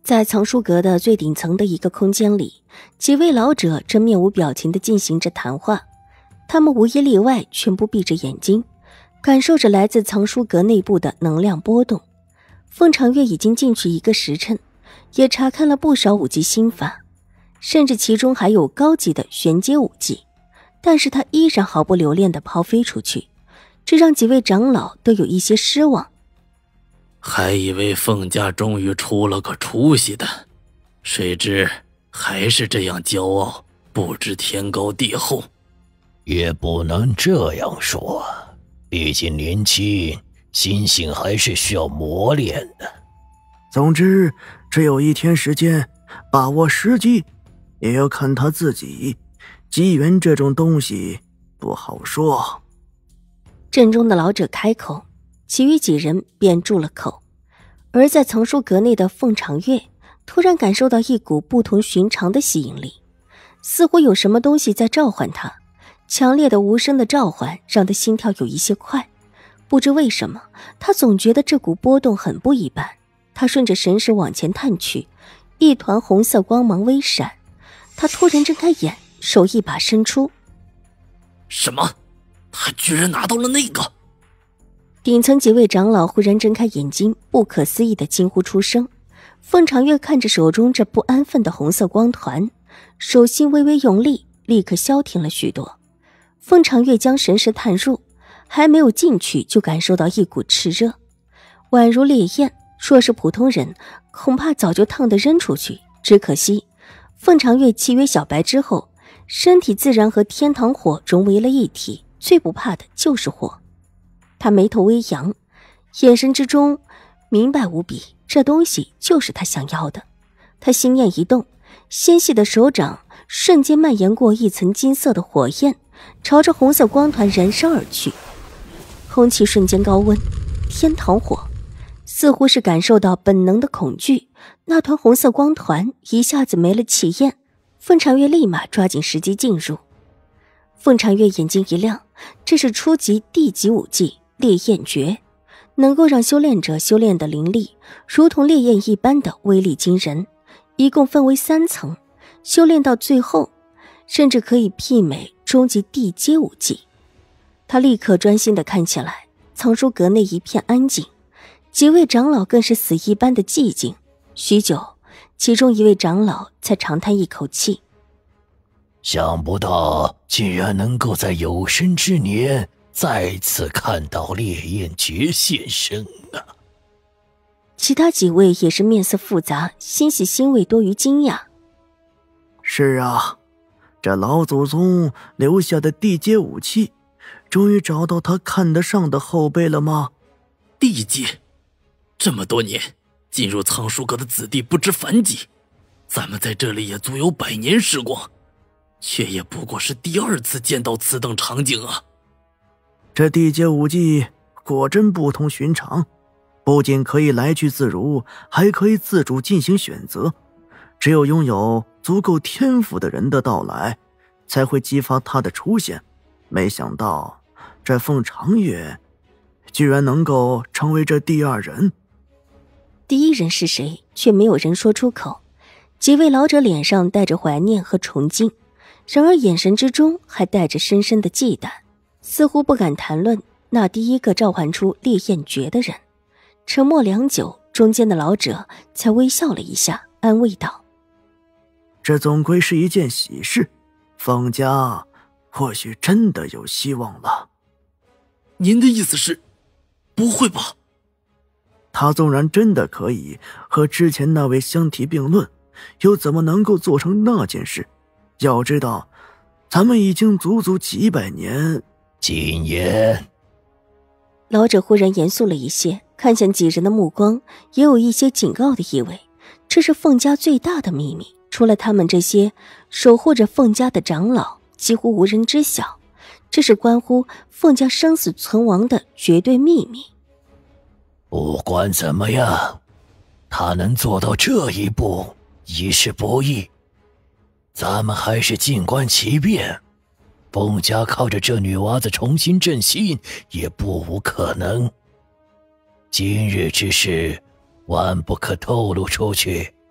在藏书阁的最顶层的一个空间里，几位老者正面无表情地进行着谈话，他们无一例外全部闭着眼睛，感受着来自藏书阁内部的能量波动。凤长月已经进去1个时辰，也查看了不少武技心法，甚至其中还有高级的玄阶武技，但是他依然毫不留恋地抛飞出去，这让几位长老都有一些失望。 还以为凤家终于出了个出息的，谁知还是这样骄傲，不知天高地厚。 也不能这样说，毕竟年轻，心性还是需要磨练的。 总之，只有1天时间，把握时机，也要看他自己。机缘这种东西不好说。 阵中的老者开口，其余几人便住了口。而在藏书阁内的凤长月突然感受到一股不同寻常的吸引力，似乎有什么东西在召唤他。强烈的无声的召唤让他心跳有一些快，不知为什么，他总觉得这股波动很不一般。他顺着神识往前探去，一团红色光芒微闪，他突然睁开眼，手一把伸出。 什么？他居然拿到了那个！ 顶层几位长老忽然睁开眼睛，不可思议地惊呼出声。凤长月看着手中这不安分的红色光团，手心微微用力，立刻消停了许多。凤长月将神识探入，还没有进去就感受到一股炽热，宛如烈焰，若是普通人恐怕早就烫得扔出去。只可惜凤长月契约小白之后，身体自然和天堂火融为了一体，最不怕的就是火。他眉头微扬，眼神之中明白无比，这东西就是他想要的。他心念一动，纤细的手掌瞬间蔓延过一层金色的火焰，朝着红色光团燃烧而去。空气瞬间高温，天堂火似乎是感受到本能的恐惧，那团红色光团一下子没了气焰。凤长月立马抓紧时机进入。凤长月眼睛一亮，这是初级地级武技烈焰诀，能够让修炼者修炼的灵力如同烈焰一般的威力惊人，一共分为3层，修炼到最后甚至可以媲美中级地阶武技。他立刻专心地看起来，藏书阁内一片安静，几位长老更是死一般的寂静。许久，其中一位长老才长叹一口气， 想不到竟然能够在有生之年再次看到烈焰诀现身啊！ 其他几位也是面色复杂，欣喜欣慰多于惊讶。 是啊，这老祖宗留下的地阶武器，终于找到他看得上的后辈了吗？ 地阶，这么多年进入藏书阁的子弟不知凡几，咱们在这里也足有100年时光，却也不过是第2次见到此等场景啊！ 这地阶武技果真不同寻常，不仅可以来去自如，还可以自主进行选择。只有拥有足够天赋的人的到来，才会激发他的出现。没想到这凤长月居然能够成为这第2人。 第1人是谁，却没有人说出口。几位老者脸上带着怀念和崇敬，然而眼神之中还带着深深的忌惮，似乎不敢谈论那第1个召唤出烈焰诀的人。沉默良久，中间的老者才微笑了一下，安慰道： 这总归是一件喜事，凤家或许真的有希望了。 您的意思是，不会吧？ 他纵然真的可以和之前那位相提并论，又怎么能够做成那件事？要知道，咱们已经足足几百年。 谨言。 老者忽然严肃了一些，看向几人的目光也有一些警告的意味。这是凤家最大的秘密，除了他们这些守护着凤家的长老，几乎无人知晓。这是关乎凤家生死存亡的绝对秘密。 不管怎么样，他能做到这一步已是不易，咱们还是静观其变。凤家靠着这女娃子重新振兴也不无可能。今日之事万不可透露出去，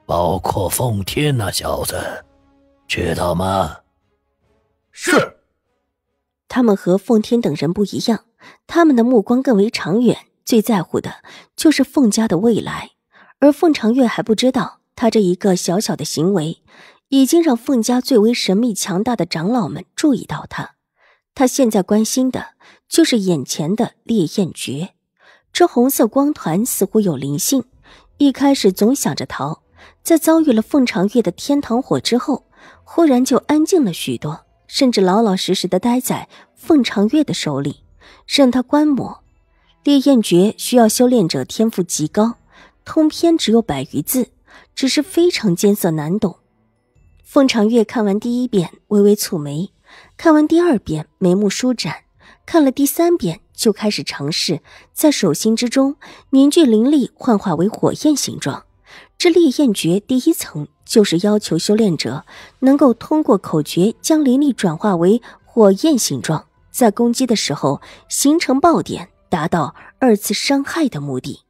包括奉天那小子，知道吗？ 是。 他们和奉天等人不一样，他们的目光更为长远，最在乎的就是凤家的未来。而凤长月还不知道，他这一个小小的行为，已经让凤家最为神秘强大的长老们注意到他。他现在关心的就是眼前的烈焰诀。这红色光团似乎有灵性，一开始总想着逃，在遭遇了凤长月的天堂火之后，忽然就安静了许多，甚至老老实实地待在凤长月的手里，任他观摩。烈焰诀需要修炼者天赋极高，通篇只有100余字，只是非常艰涩难懂。凤长月看完第1遍，微微蹙眉，看完第2遍，眉目舒展，看了第3遍，就开始尝试在手心之中凝聚灵力，幻化为火焰形状。这烈焰诀第1层就是要求修炼者能够通过口诀将灵力转化为火焰形状，在攻击的时候形成爆点，达到2次伤害的目的。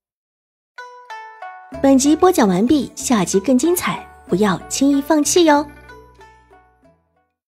本集播讲完毕，下集更精彩，不要轻易放弃哟。